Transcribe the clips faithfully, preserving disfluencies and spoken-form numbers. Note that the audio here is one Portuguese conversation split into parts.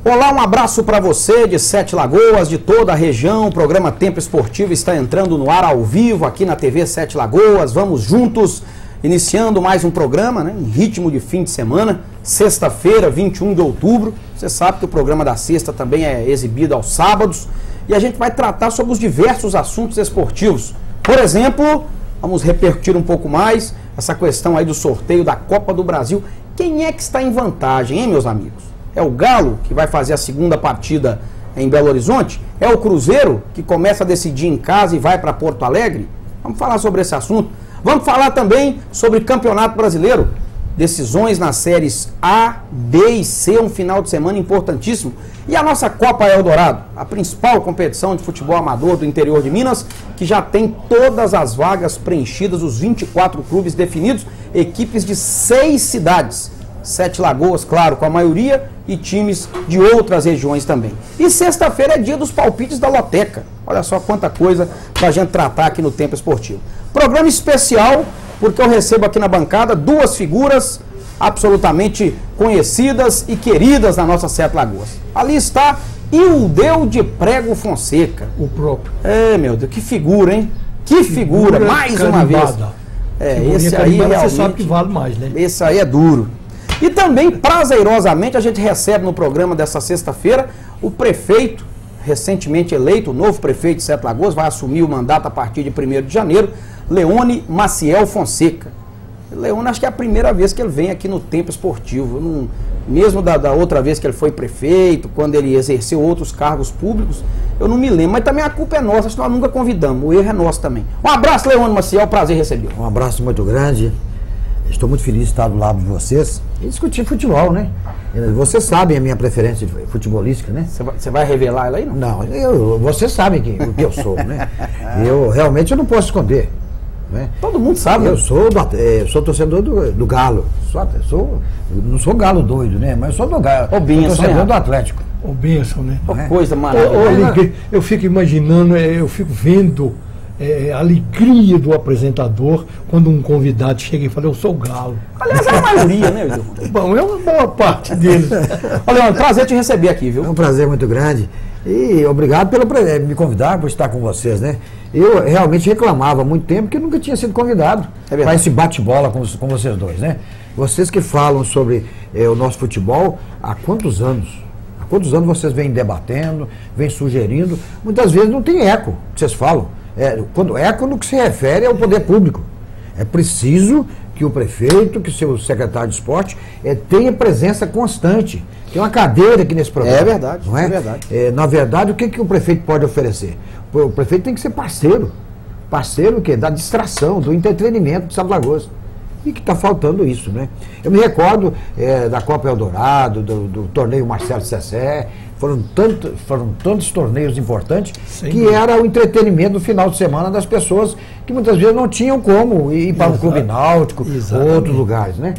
Olá, um abraço para você de Sete Lagoas, de toda a região. O programa Tempo Esportivo está entrando no ar ao vivo aqui na T V Sete Lagoas. Vamos juntos, iniciando mais um programa, né, em ritmo de fim de semana, sexta-feira, vinte e um de outubro. Você sabe que o programa da sexta também é exibido aos sábados. E a gente vai tratar sobre os diversos assuntos esportivos. Por exemplo, vamos repercutir um pouco mais essa questão aí do sorteio da Copa do Brasil. Quem é que está em vantagem, hein, meus amigos? É o Galo, que vai fazer a segunda partida em Belo Horizonte? É o Cruzeiro, que começa a decidir em casa e vai para Porto Alegre? Vamos falar sobre esse assunto. Vamos falar também sobre Campeonato Brasileiro. Decisões nas séries A, B e C, um final de semana importantíssimo. E a nossa Copa Eldorado, a principal competição de futebol amador do interior de Minas, que já tem todas as vagas preenchidas, os vinte e quatro clubes definidos, equipes de seis cidades. Sete Lagoas, claro, com a maioria, e times de outras regiões também. E sexta-feira é dia dos palpites da Loteca. Olha só quanta coisa pra gente tratar aqui no Tempo Esportivo. Programa especial, porque eu recebo aqui na bancada duas figuras absolutamente conhecidas e queridas na nossa Sete Lagoas. Ali está Ildeu de Prego Fonseca. O próprio. É, meu Deus, que figura, hein? Que figura, figura mais uma vez. É, esse aí realmente, você sabe que vale mais, né? Esse aí é duro. E também, prazerosamente, a gente recebe no programa dessa sexta-feira o prefeito, recentemente eleito, o novo prefeito de Sete Lagoas, vai assumir o mandato a partir de primeiro de janeiro, Leone Maciel Fonseca. Leone, acho que é a primeira vez que ele vem aqui no Tempo Esportivo. Não, mesmo da, da outra vez que ele foi prefeito, quando ele exerceu outros cargos públicos, eu não me lembro. Mas também a culpa é nossa, acho que nós nunca convidamos. O erro é nosso também. Um abraço, Leone Maciel, prazer receber. Um abraço muito grande. Estou muito feliz de estar do lado de vocês e discutir futebol, né? Vocês sabem a minha preferência futebolística, né? Você vai, você vai revelar ela aí, não? Não, eu, vocês sabem que, o que eu sou, né? Eu realmente eu não posso esconder. Né? Todo mundo sabe. Eu né? sou, do, eu sou torcedor do, do Galo. Sou, sou, não sou galo doido, né? Mas sou do Galo. Ô, Binha, sou torcedor do Atlético. Ô, benção, né? Ô, é? coisa maravilhosa. Ô, ô, eu fico imaginando, eu fico vendo é, a alegria do apresentador quando um convidado chega e fala, eu sou o Galo. Aliás, é a maioria, né, Ildeu? Bom, é uma boa parte deles. Olha, é um prazer te receber aqui, viu? É um prazer muito grande. E obrigado pelo me convidar, por estar com vocês, né? Eu realmente reclamava há muito tempo que nunca tinha sido convidado é para esse bate-bola com, com vocês dois, né? Vocês que falam sobre eh, o nosso futebol há quantos anos? Há quantos anos vocês vêm debatendo, vêm sugerindo? Muitas vezes não tem eco que vocês falam. É, quando eco no que se refere ao poder público. É preciso que o prefeito, que o seu secretário de esporte é, tenha presença constante. Tem uma cadeira aqui nesse programa. É verdade, não é? é verdade. É, na verdade, o que, que o prefeito pode oferecer? O prefeito tem que ser parceiro. Parceiro o quê? Da distração, do entretenimento de Sete Lagoas. E que está faltando isso, né? Eu me recordo é, da Copa Eldorado, do, do torneio Marcelo Cessé, foram, tanto, foram tantos torneios importantes Sim, que era o entretenimento no final de semana das pessoas que muitas vezes não tinham como ir para Exato. um clube náutico ou outros lugares, né?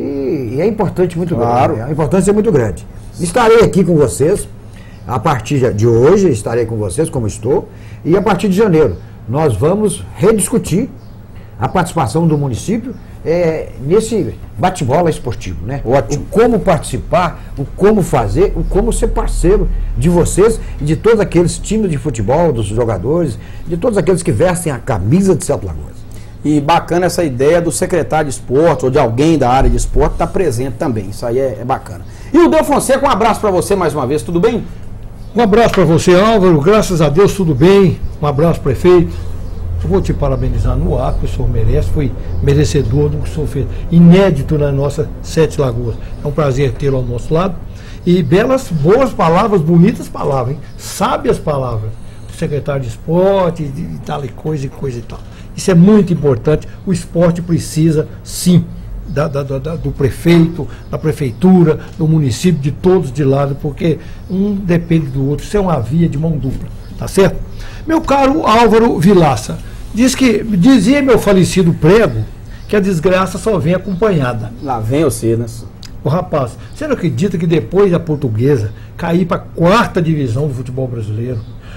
E, e é importante, muito claro. grande. A importância é muito grande. Estarei aqui com vocês, a partir de hoje estarei com vocês, como estou, e a partir de janeiro nós vamos rediscutir a participação do município é, nesse bate-bola esportivo, né? Ótimo. O como participar, o como fazer, o como ser parceiro de vocês e de todos aqueles times de futebol, dos jogadores, de todos aqueles que vestem a camisa de Sete Lagoas. E bacana essa ideia do secretário de esporte ou de alguém da área de esporte estar tá presente também. Isso aí é, é bacana. E o Ildeu Fonseca, um abraço para você mais uma vez, tudo bem? Um abraço para você, Álvaro, graças a Deus tudo bem. Um abraço, prefeito. Eu vou te parabenizar no ar, que o senhor merece, foi merecedor do que o senhor fez. Inédito na nossa Sete Lagoas. É um prazer tê-lo ao nosso lado. E belas, boas palavras, bonitas palavras, hein? Sábias palavras. Do secretário de esporte, de, de tal e coisa e coisa e tal. Isso é muito importante. O esporte precisa, sim, da, da, da, do prefeito, da prefeitura, do município, de todos de lado, porque um depende do outro. Isso é uma via de mão dupla, tá certo? Meu caro Álvaro Vilaça, diz que, dizia meu falecido Prego que a desgraça só vem acompanhada. Lá vem você, né? Ô rapaz, você não acredita que depois da Portuguesa cair para a quarta divisão do futebol brasileiro?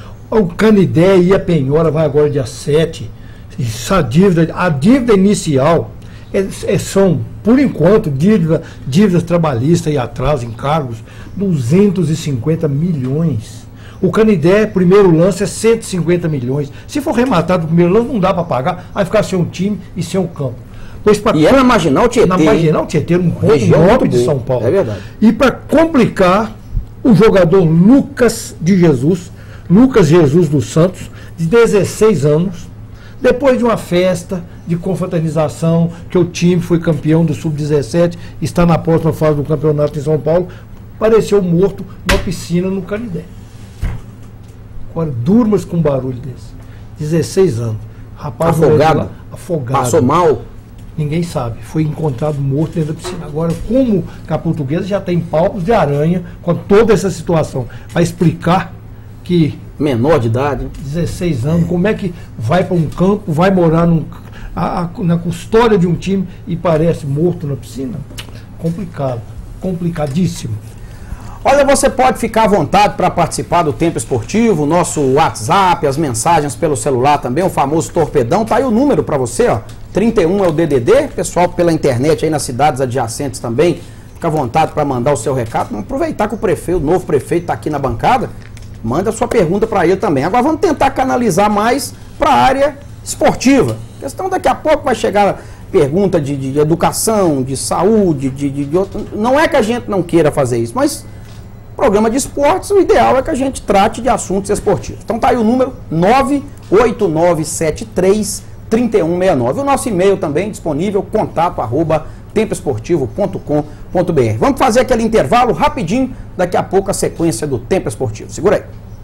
O Canidé e a Penhora vai agora dia sete. Essa dívida, a dívida inicial é, é, são por enquanto, dívida, dívidas trabalhistas e atrasos, encargos, duzentos e cinquenta milhões. O Canindé, primeiro lance, é cento e cinquenta milhões. Se for rematado no primeiro lance, não dá para pagar, vai ficar sem um time e sem um campo. Pois pra, e é na Marginal Tietê. Na Marginal Tietê, um ponto nobre de São Paulo. É verdade. E para complicar, o jogador Lucas de Jesus, Lucas Jesus dos Santos, de dezesseis anos, depois de uma festa de confraternização, que o time foi campeão do sub dezessete, está na próxima fase do campeonato em São Paulo, apareceu morto numa piscina no Canindé. Agora, durmas com um barulho desse. dezesseis anos. Rapaz, afogado, lá, afogado. Passou mal? Ninguém sabe. Foi encontrado morto dentro da piscina. Agora, como a Portuguesa já tem palpos de aranha com toda essa situação, para explicar que... Menor de idade. dezesseis anos, como é que vai para um campo, vai morar num, a, a, na custódia de um time e parece morto na piscina? Complicado. Complicadíssimo. Olha, você pode ficar à vontade para participar do Tempo Esportivo, nosso WhatsApp, as mensagens pelo celular também, o famoso torpedão. Tá aí o número para você, ó. trinta e um é o D D D, pessoal pela internet aí nas cidades adjacentes também, fica à vontade para mandar o seu recado. Vamos aproveitar que o prefeito, o novo prefeito está aqui na bancada, manda a sua pergunta para ele também. Agora vamos tentar canalizar mais para a área esportiva. A questão daqui a pouco vai chegar pergunta de, de educação, de saúde, de, de, de outro. Não é que a gente não queira fazer isso, mas programa de esportes, o ideal é que a gente trate de assuntos esportivos. Então tá aí o número nove oito nove sete três, três um seis nove. O nosso e-mail também disponível, contato arroba tempo esportivo ponto com ponto b r. Vamos fazer aquele intervalo rapidinho, daqui a pouco a sequência do Tempo Esportivo. Segura aí.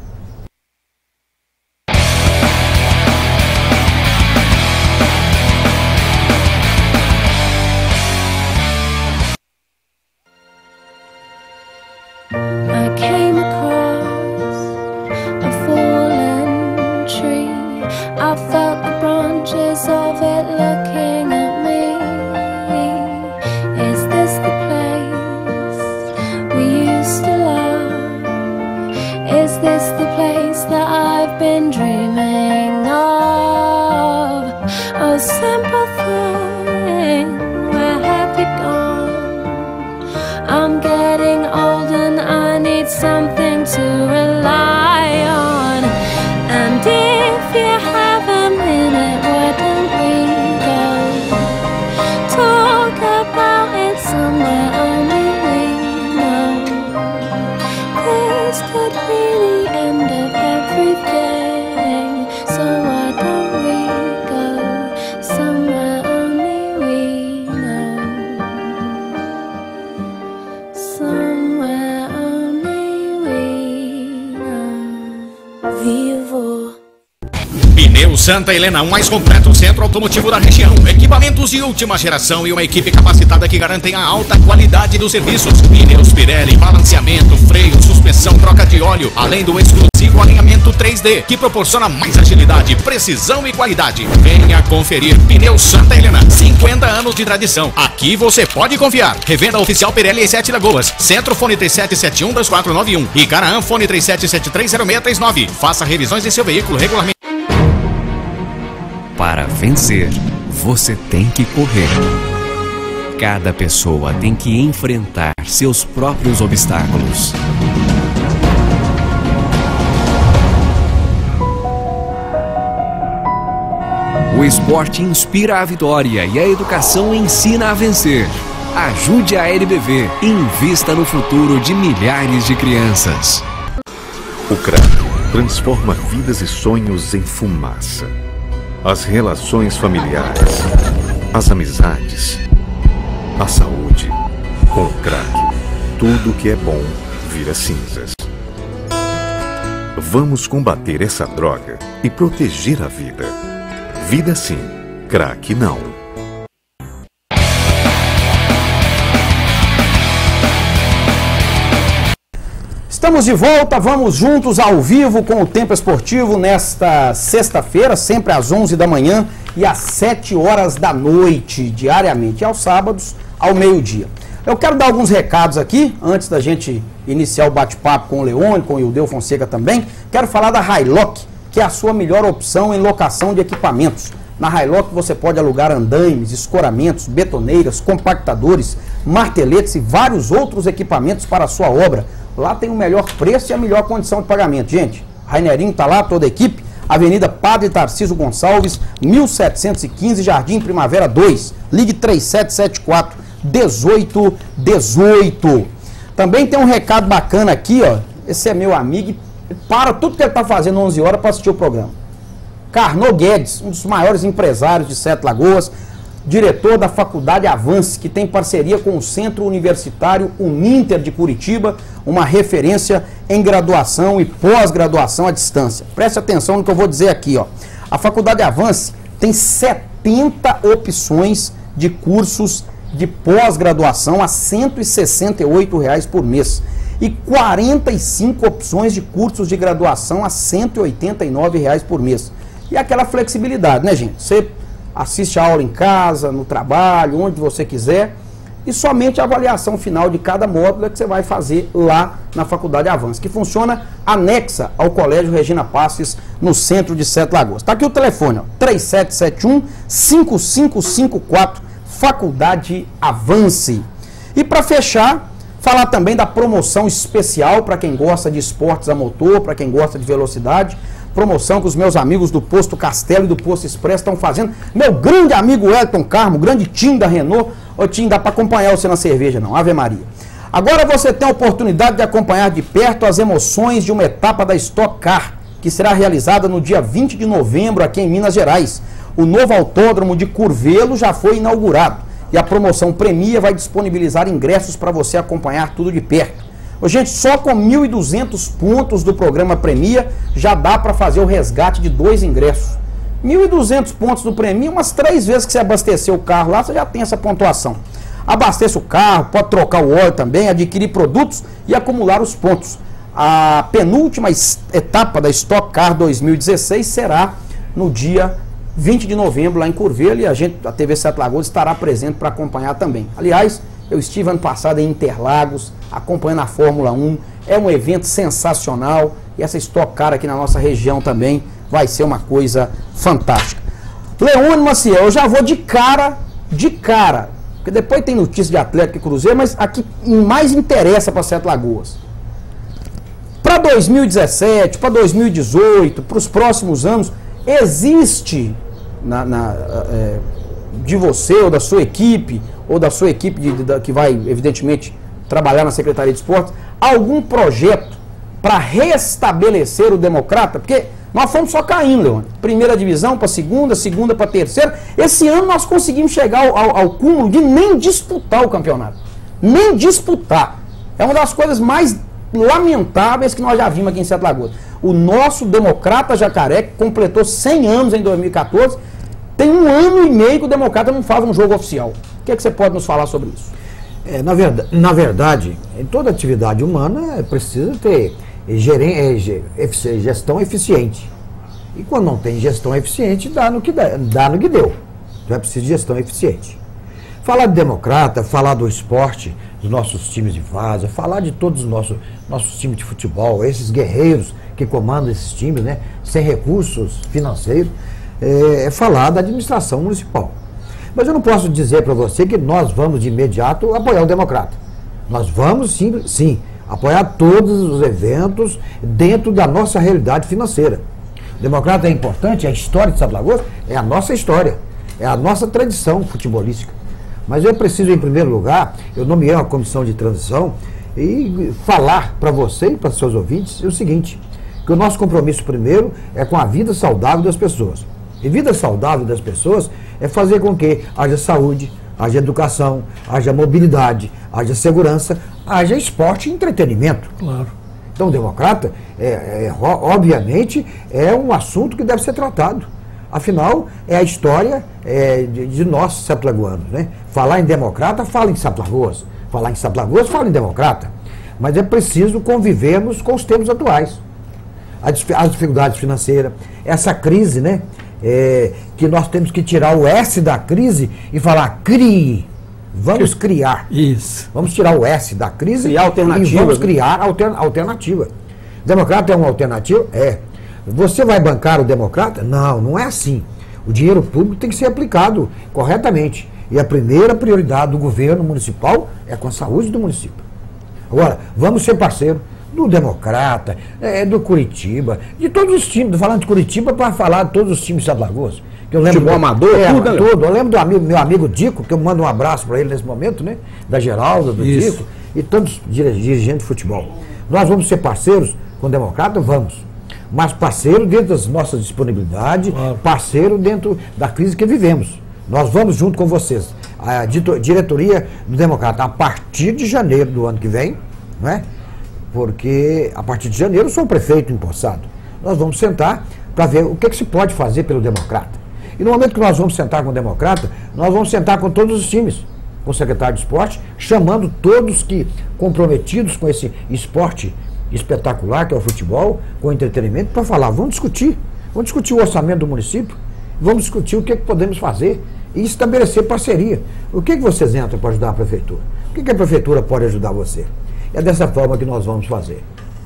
Santa Helena, um mais completo centro automotivo da região. Equipamentos de última geração e uma equipe capacitada que garantem a alta qualidade dos serviços. Pneus Pirelli, balanceamento, freio, suspensão, troca de óleo, além do exclusivo alinhamento três D, que proporciona mais agilidade, precisão e qualidade. Venha conferir. Pneus Santa Helena, cinquenta anos de tradição. Aqui você pode confiar. Revenda oficial Pirelli em Sete Lagoas. Centro, fone três sete sete um dois quatro nove um. E Caraã, fone três sete sete três zero seis três nove. Faça revisões em seu veículo regularmente. Para vencer, você tem que correr. Cada pessoa tem que enfrentar seus próprios obstáculos. O esporte inspira a vitória e a educação ensina a vencer. Ajude a L B V e invista no futuro de milhares de crianças. O crack transforma vidas e sonhos em fumaça. As relações familiares, as amizades, a saúde. Com o crack, tudo que é bom vira cinzas. Vamos combater essa droga e proteger a vida. Vida sim, crack não. Estamos de volta, vamos juntos ao vivo com o Tempo Esportivo nesta sexta-feira, sempre às onze da manhã e às sete horas da noite, diariamente, e aos sábados, ao meio-dia. Eu quero dar alguns recados aqui, antes da gente iniciar o bate-papo com o Leone, com o Ildeu Fonseca também. Quero falar da Hiloc, que é a sua melhor opção em locação de equipamentos. Na Highlock você pode alugar andaimes, escoramentos, betoneiras, compactadores, marteletes e vários outros equipamentos para a sua obra. Lá tem o melhor preço e a melhor condição de pagamento. Gente, Rainerinho está lá, toda a equipe. Avenida Padre Tarcísio Gonçalves, mil setecentos e quinze, Jardim Primavera dois. Ligue três sete sete quatro, dezoito dezoito. Também tem um recado bacana aqui, ó. Esse é meu amigo e para tudo que ele está fazendo onze horas para assistir o programa. Carnot Guedes, um dos maiores empresários de Sete Lagoas, diretor da Faculdade Avance, que tem parceria com o Centro Universitário Uninter de Curitiba, uma referência em graduação e pós-graduação à distância. Preste atenção no que eu vou dizer aqui, ó. A Faculdade Avance tem setenta opções de cursos de pós-graduação a cento e sessenta e oito reais por mês e quarenta e cinco opções de cursos de graduação a cento e oitenta e nove reais por mês. E aquela flexibilidade, né, gente? Você assiste a aula em casa, no trabalho, onde você quiser, e somente a avaliação final de cada módulo é que você vai fazer lá na Faculdade Avance, que funciona anexa ao Colégio Regina Passes, no centro de Sete Lagoas. Está aqui o telefone, ó, três sete sete um, cinco cinco cinco quatro, Faculdade Avance. E para fechar, falar também da promoção especial para quem gosta de esportes a motor, para quem gosta de velocidade. Promoção que os meus amigos do Posto Castelo e do Posto Expresso estão fazendo. Meu grande amigo Elton Carmo, grande Tim da Renault. Ô Tim, dá para acompanhar você na cerveja não, Ave Maria. Agora você tem a oportunidade de acompanhar de perto as emoções de uma etapa da Stock Car, que será realizada no dia vinte de novembro aqui em Minas Gerais. O novo autódromo de Curvelo já foi inaugurado e a promoção Premia vai disponibilizar ingressos para você acompanhar tudo de perto. Ô, gente, só com mil e duzentos pontos do programa Premia já dá para fazer o resgate de dois ingressos. mil e duzentos pontos do Premia, umas três vezes que você abastecer o carro lá, você já tem essa pontuação. Abasteça o carro, pode trocar o óleo também, adquirir produtos e acumular os pontos. A penúltima etapa da Stock Car dois mil e dezesseis será no dia vinte de novembro lá em Curvelo e a gente, a T V Sete Lagoas, estará presente para acompanhar também. Aliás, eu estive ano passado em Interlagos, acompanhando a Fórmula um, é um evento sensacional e essa Stock Car aqui na nossa região também vai ser uma coisa fantástica. Leônio Maciel, eu já vou de cara, de cara, porque depois tem notícia de Atlético e Cruzeiro, mas aqui mais interessa para Sete Lagoas. Para dois mil e dezessete, para dois mil e dezoito, para os próximos anos, existe na, na, é, de você ou da sua equipe, ou da sua equipe de, de, que vai, evidentemente, trabalhar na Secretaria de Esportes, algum projeto para restabelecer o Democrata? Porque nós fomos só caindo, Leônio. Primeira divisão para segunda, segunda para terceira. Esse ano nós conseguimos chegar ao, ao, ao cúmulo de nem disputar o campeonato. Nem disputar. É uma das coisas mais lamentáveis que nós já vimos aqui em Sete Lagoas. O nosso Democrata Jacaré, que completou cem anos em dois mil e quatorze, tem um ano e meio que o Democrata não faz um jogo oficial. O que é que você pode nos falar sobre isso? É, na, verdade, na verdade, em toda atividade humana é preciso ter geren, é, gestão eficiente. E quando não tem gestão eficiente, dá no que, dá, dá no que deu. Então é preciso de gestão eficiente. Falar de Democrata, falar do esporte, dos nossos times de vaza, falar de todos os nossos, nossos times de futebol, esses guerreiros que comandam esses times, né, sem recursos financeiros, é, é falar da administração municipal. Mas eu não posso dizer para você que nós vamos de imediato apoiar o Democrata. Nós vamos sim, sim apoiar todos os eventos dentro da nossa realidade financeira. O Democrata é importante, a história de Sete Lagoas é a nossa história, é a nossa tradição futebolística. Mas eu preciso, em primeiro lugar, eu nomeei uma comissão de transição e falar para você e para seus ouvintes o seguinte, que o nosso compromisso primeiro é com a vida saudável das pessoas. E vida saudável das pessoas é fazer com que haja saúde, haja educação, haja mobilidade, haja segurança, haja esporte e entretenimento. Claro. Então o Democrata, é, é, obviamente, é um assunto que deve ser tratado. Afinal, é a história é, de, de nós, Sete Lagoanos, né? Falar em Democrata, fala em Sete Lagoas. Falar em Sete Lagoas, fala em Democrata. Mas é preciso convivermos com os tempos atuais. As dificuldades financeiras, essa crise, né? É, que nós temos que tirar o S da crise e falar, crie, vamos criar. Isso. Vamos tirar o S da crise criar alternativa, e vamos né? criar altern, alternativa. Democrata é uma alternativa? É. Você vai bancar o Democrata? Não, não é assim. O dinheiro público tem que ser aplicado corretamente. E a primeira prioridade do governo municipal é com a saúde do município. Agora, vamos ser parceiro do Democrata, é, do Curitiba, de todos os times. Falando de Curitiba para falar de todos os times de Alagoas. Que eu lembro Futebol do, amador, é, tudo, né? tudo. Eu lembro do amigo, meu amigo Dico, que eu mando um abraço para ele nesse momento, né? Da Geralda, do Isso. Dico, e tantos dirigentes de futebol. Nós vamos ser parceiros com o Democrata? Vamos. Mas parceiro dentro das nossas disponibilidades, Claro. parceiro dentro da crise que vivemos. Nós vamos junto com vocês. A dito- diretoria do Democrata, a partir de janeiro do ano que vem, né? Porque a partir de janeiro eu sou o prefeito empossado. Nós vamos sentar para ver o que, que se pode fazer pelo Democrata. E no momento que nós vamos sentar com o Democrata, nós vamos sentar com todos os times, com o secretário de esporte, chamando todos que comprometidos com esse esporte espetacular que é o futebol, com o entretenimento, para falar, vamos discutir, vamos discutir o orçamento do município, vamos discutir o que, que podemos fazer e estabelecer parceria. O que, que vocês entram para ajudar a prefeitura? O que, que a prefeitura pode ajudar você? É dessa forma que nós vamos fazer.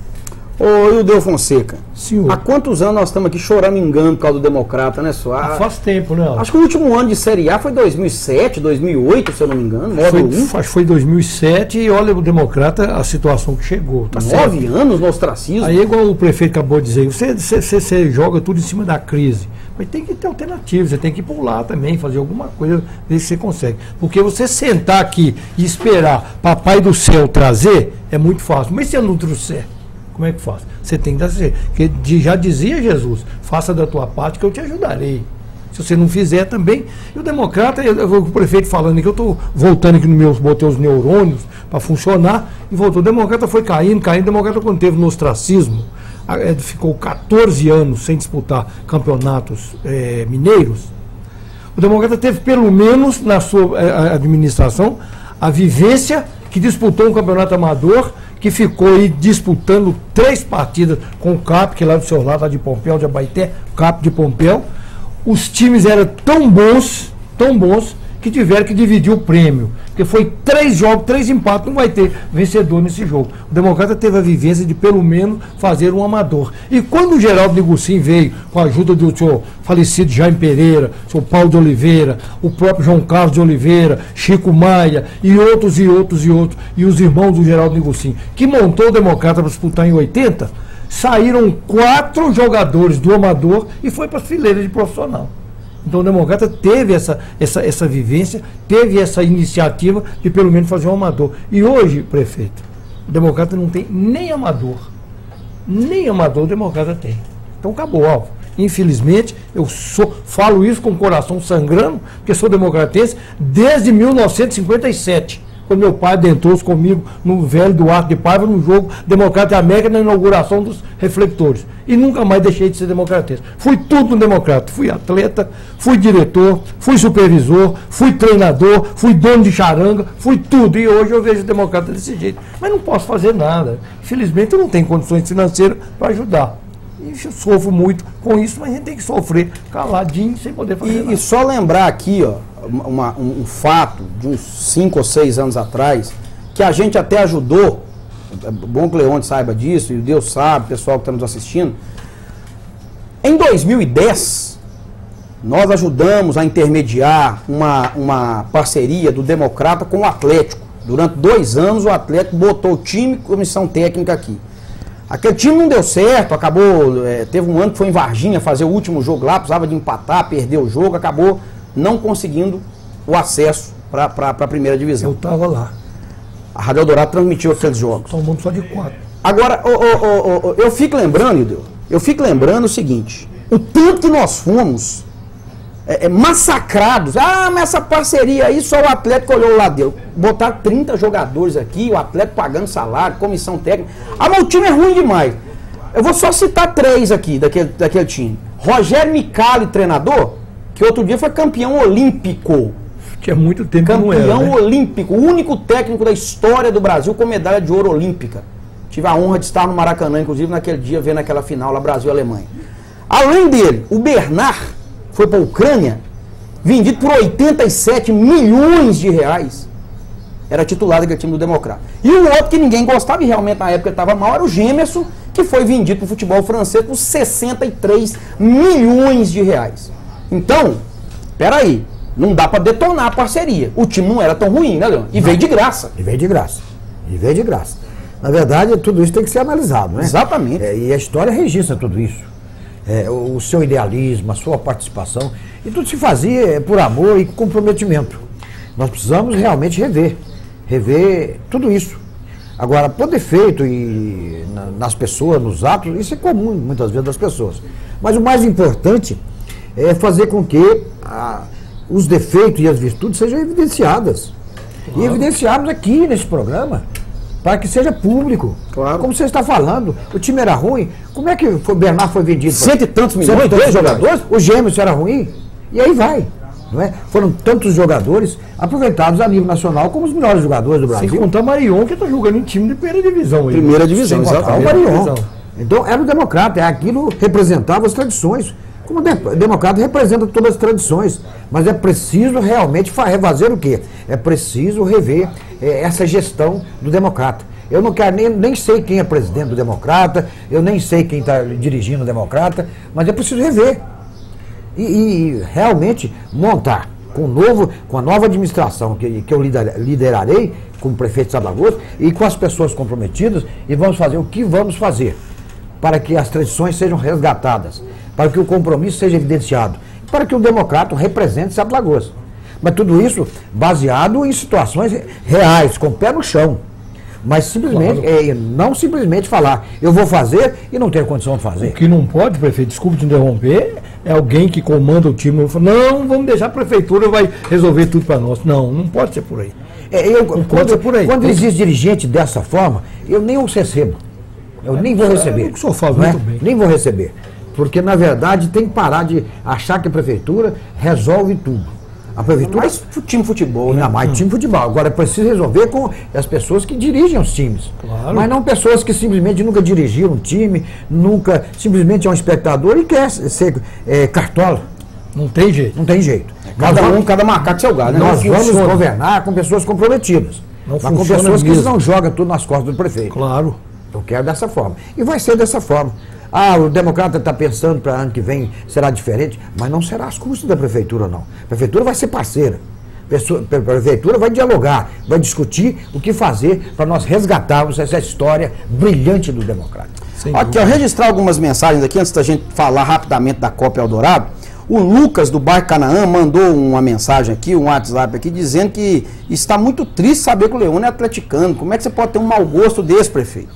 Ô, Ildeu Fonseca, Senhor. há quantos anos nós estamos aqui chorando engano por causa do Democrata, né, só? Ah, faz tempo, né? Acho que o último ano de Série A foi dois mil e sete, dois mil e oito, se eu não me engano, Foi, módulo um. acho que foi dois mil e sete e olha o Democrata, a situação que chegou. Tá certo? Nove anos no ostracismo. Aí, igual o prefeito acabou de dizer, você, você, você, você joga tudo em cima da crise. Mas tem que ter alternativa, você tem que pular também, fazer alguma coisa, ver se você consegue. Porque você sentar aqui e esperar Papai do Céu trazer, é muito fácil. Mas se eu não trouxer, como é que faz? Você tem que fazer. Porque de- já dizia Jesus, faça da tua parte que eu te ajudarei. Se você não fizer também. E o Democrata, eu, eu, o prefeito falando aqui, eu estou voltando aqui nos meus, botei os neurônios para funcionar, e voltou. O Democrata foi caindo, caindo. O Democrata, quando teve no ostracismo, a- é, ficou quatorze anos sem disputar campeonatos é, mineiros. O Democrata teve, pelo menos na sua eh, a- administração, a vivência que disputou um campeonato amador, que ficou aí disputando três partidas com o C A P, que é lá do seu lado, lá de Pompéu, de Abaeté, C A P de Pompéu. Os times eram tão bons, tão bons, que tiveram que dividir o prêmio. Porque foi três jogos, três empates, não vai ter vencedor nesse jogo. O Democrata teve a vivência de, pelo menos, fazer um amador. E quando o Geraldo Nigucim veio, com a ajuda do senhor falecido Jaime Pereira, senhor Paulo de Oliveira, o próprio João Carlos de Oliveira, Chico Maia, e outros, e outros, e outros, e os irmãos do Geraldo Nigucim, que montou o Democrata para disputar em oitenta, saíram quatro jogadores do amador e foi para as fileiras de profissional. Então o Democrata teve essa, essa, essa vivência, teve essa iniciativa de pelo menos fazer um amador. E hoje, prefeito, o Democrata não tem nem amador. Nem amador o Democrata tem. Então acabou, ó. Infelizmente, eu sou, falo isso com o coração sangrando, porque sou democratense desde mil novecentos e cinquenta e sete. Quando meu pai adentrou comigo no velho Duarte de Paiva, no jogo Democrata e América, na inauguração dos refletores. E nunca mais deixei de ser democratense. Fui tudo no Democrata. Fui atleta, fui diretor, fui supervisor, fui treinador, fui dono de charanga, fui tudo. E hoje eu vejo o Democrata desse jeito. Mas não posso fazer nada. Infelizmente eu não tenho condições financeiras para ajudar. E eu sofro muito com isso, mas a gente tem que sofrer caladinho, sem poder fazer E, nada. e só lembrar aqui, ó, uma- um, um fato de uns cinco ou seis anos atrás, que a gente até ajudou, é bom que o Leonte saiba disso, e Deus sabe, o pessoal que está nos assistindo. Em dois mil e dez, nós ajudamos a intermediar uma, uma parceria do Democrata com o Atlético. Durante dois anos o Atlético botou o time e comissão técnica aqui. Aquele time não deu certo, acabou, é, teve um ano que foi em Varginha fazer o último jogo lá, precisava de empatar, perdeu o jogo, acabou não conseguindo o acesso para a primeira divisão. Eu estava lá, A Rádio Eldorado transmitiu aqueles jogos. tomamos só de quatro. Agora, ô, ô, ô, ô, eu fico lembrando, Ildeu, eu fico lembrando o seguinte, o tanto que nós fomos é, é, massacrados. Ah, mas essa parceria aí, só o Atlético olhou lá deu. Botaram trinta jogadores aqui, o Atlético pagando salário, comissão técnica. Ah, mas o time é ruim demais. Eu vou só citar três aqui daquele, daquele time. Rogério Micali, treinador, que outro dia foi campeão olímpico. Que é muito tempo que não era, Campeão né? olímpico, o único técnico da história do Brasil com medalha de ouro olímpica. Tive a honra de estar no Maracanã, inclusive naquele dia, vendo aquela final lá, Brasil e Alemanha. Além dele, o Bernard foi para a Ucrânia, vendido por oitenta e sete milhões de reais. Era titular daquele time do Democrata. E o outro que ninguém gostava, e realmente na época ele estava mal, era o Gemerson, que foi vendido para o futebol francês por sessenta e três milhões de reais. Então, peraí, não dá para detonar a parceria. O time não era tão ruim, né, Leandro? E não. veio de graça. E veio de graça. E veio de graça. Na verdade, tudo isso tem que ser analisado, né? Exatamente. É, e a história registra tudo isso. É, o, o seu idealismo, a sua participação. E tudo se fazia por amor e comprometimento. Nós precisamos realmente rever. Rever tudo isso. Agora, por defeito e na, nas pessoas, nos atos, isso é comum muitas vezes das pessoas. Mas o mais importante é fazer com que a, os defeitos e as virtudes sejam evidenciadas. Claro. E evidenciarmos aqui nesse programa, para que seja público. Claro. Como você está falando, o time era ruim, como é que o Bernard foi vendido? Cento e tantos milhões, dois jogadores? O Gêmeos era ruim? E aí vai. Não é? Foram tantos jogadores aproveitados a nível nacional como os melhores jogadores do Brasil. Sem contar o Marion, que está jogando em time de primeira divisão. Aí. Primeira divisão, exatamente. O Marion. Então era o democrata, é aquilo que representava as tradições. Como o democrata representa todas as tradições. Mas é preciso realmente refazer o quê? É preciso rever é, essa gestão do democrata. Eu não quero nem, nem sei quem é presidente do democrata, eu nem sei quem está dirigindo o democrata, mas é preciso rever. E, e realmente montar com, o novo, com a nova administração que, que eu liderarei como prefeito de Sete Lagoas e com as pessoas comprometidas, e vamos fazer o que vamos fazer para que as tradições sejam resgatadas, para que o compromisso seja evidenciado, para que o democrata represente Sete Lagoas. Mas tudo isso baseado em situações reais, com o pé no chão. Mas simplesmente, claro. é, não simplesmente falar, eu vou fazer e não tenho condição de fazer. O que não pode, prefeito, desculpe te interromper, é alguém que comanda o time, não, vamos deixar a prefeitura, vai resolver tudo para nós. Não, não pode ser por aí. É, eu, não quando, pode ser por aí. Quando existe dirigente dessa forma, eu nem os recebo. Eu é, nem vou receber. É, o senhor fala muito bem. Nem vou receber. Porque, na verdade, tem que parar de achar que a prefeitura resolve tudo. A prefeitura... Mais time futebol, né? Ainda mais time futebol. Agora, é preciso resolver com as pessoas que dirigem os times. Claro. Mas não pessoas que simplesmente nunca dirigiram um time, nunca, simplesmente é um espectador e quer ser é, cartola. Não tem jeito. Não tem jeito. É, cada nós um, vamos, cada macaco seu gado, né? Nós vamos governar com pessoas comprometidas. Não mas com pessoas mesmo. que não jogam tudo nas costas do prefeito. Claro. Eu quero dessa forma. E vai ser dessa forma. Ah, o democrata está pensando para ano que vem será diferente, mas não será às custas da prefeitura, não. A prefeitura vai ser parceira. A prefeitura vai dialogar, vai discutir o que fazer para nós resgatarmos essa história brilhante do democrata. Aqui, ó, registrar algumas mensagens aqui, antes da gente falar rapidamente da Copa Eldorado. O Lucas, do bairro Canaã, mandou uma mensagem aqui, um WhatsApp aqui, dizendo que está muito triste saber que o Leone é atleticano. Como é que você pode ter um mau gosto desse, prefeito?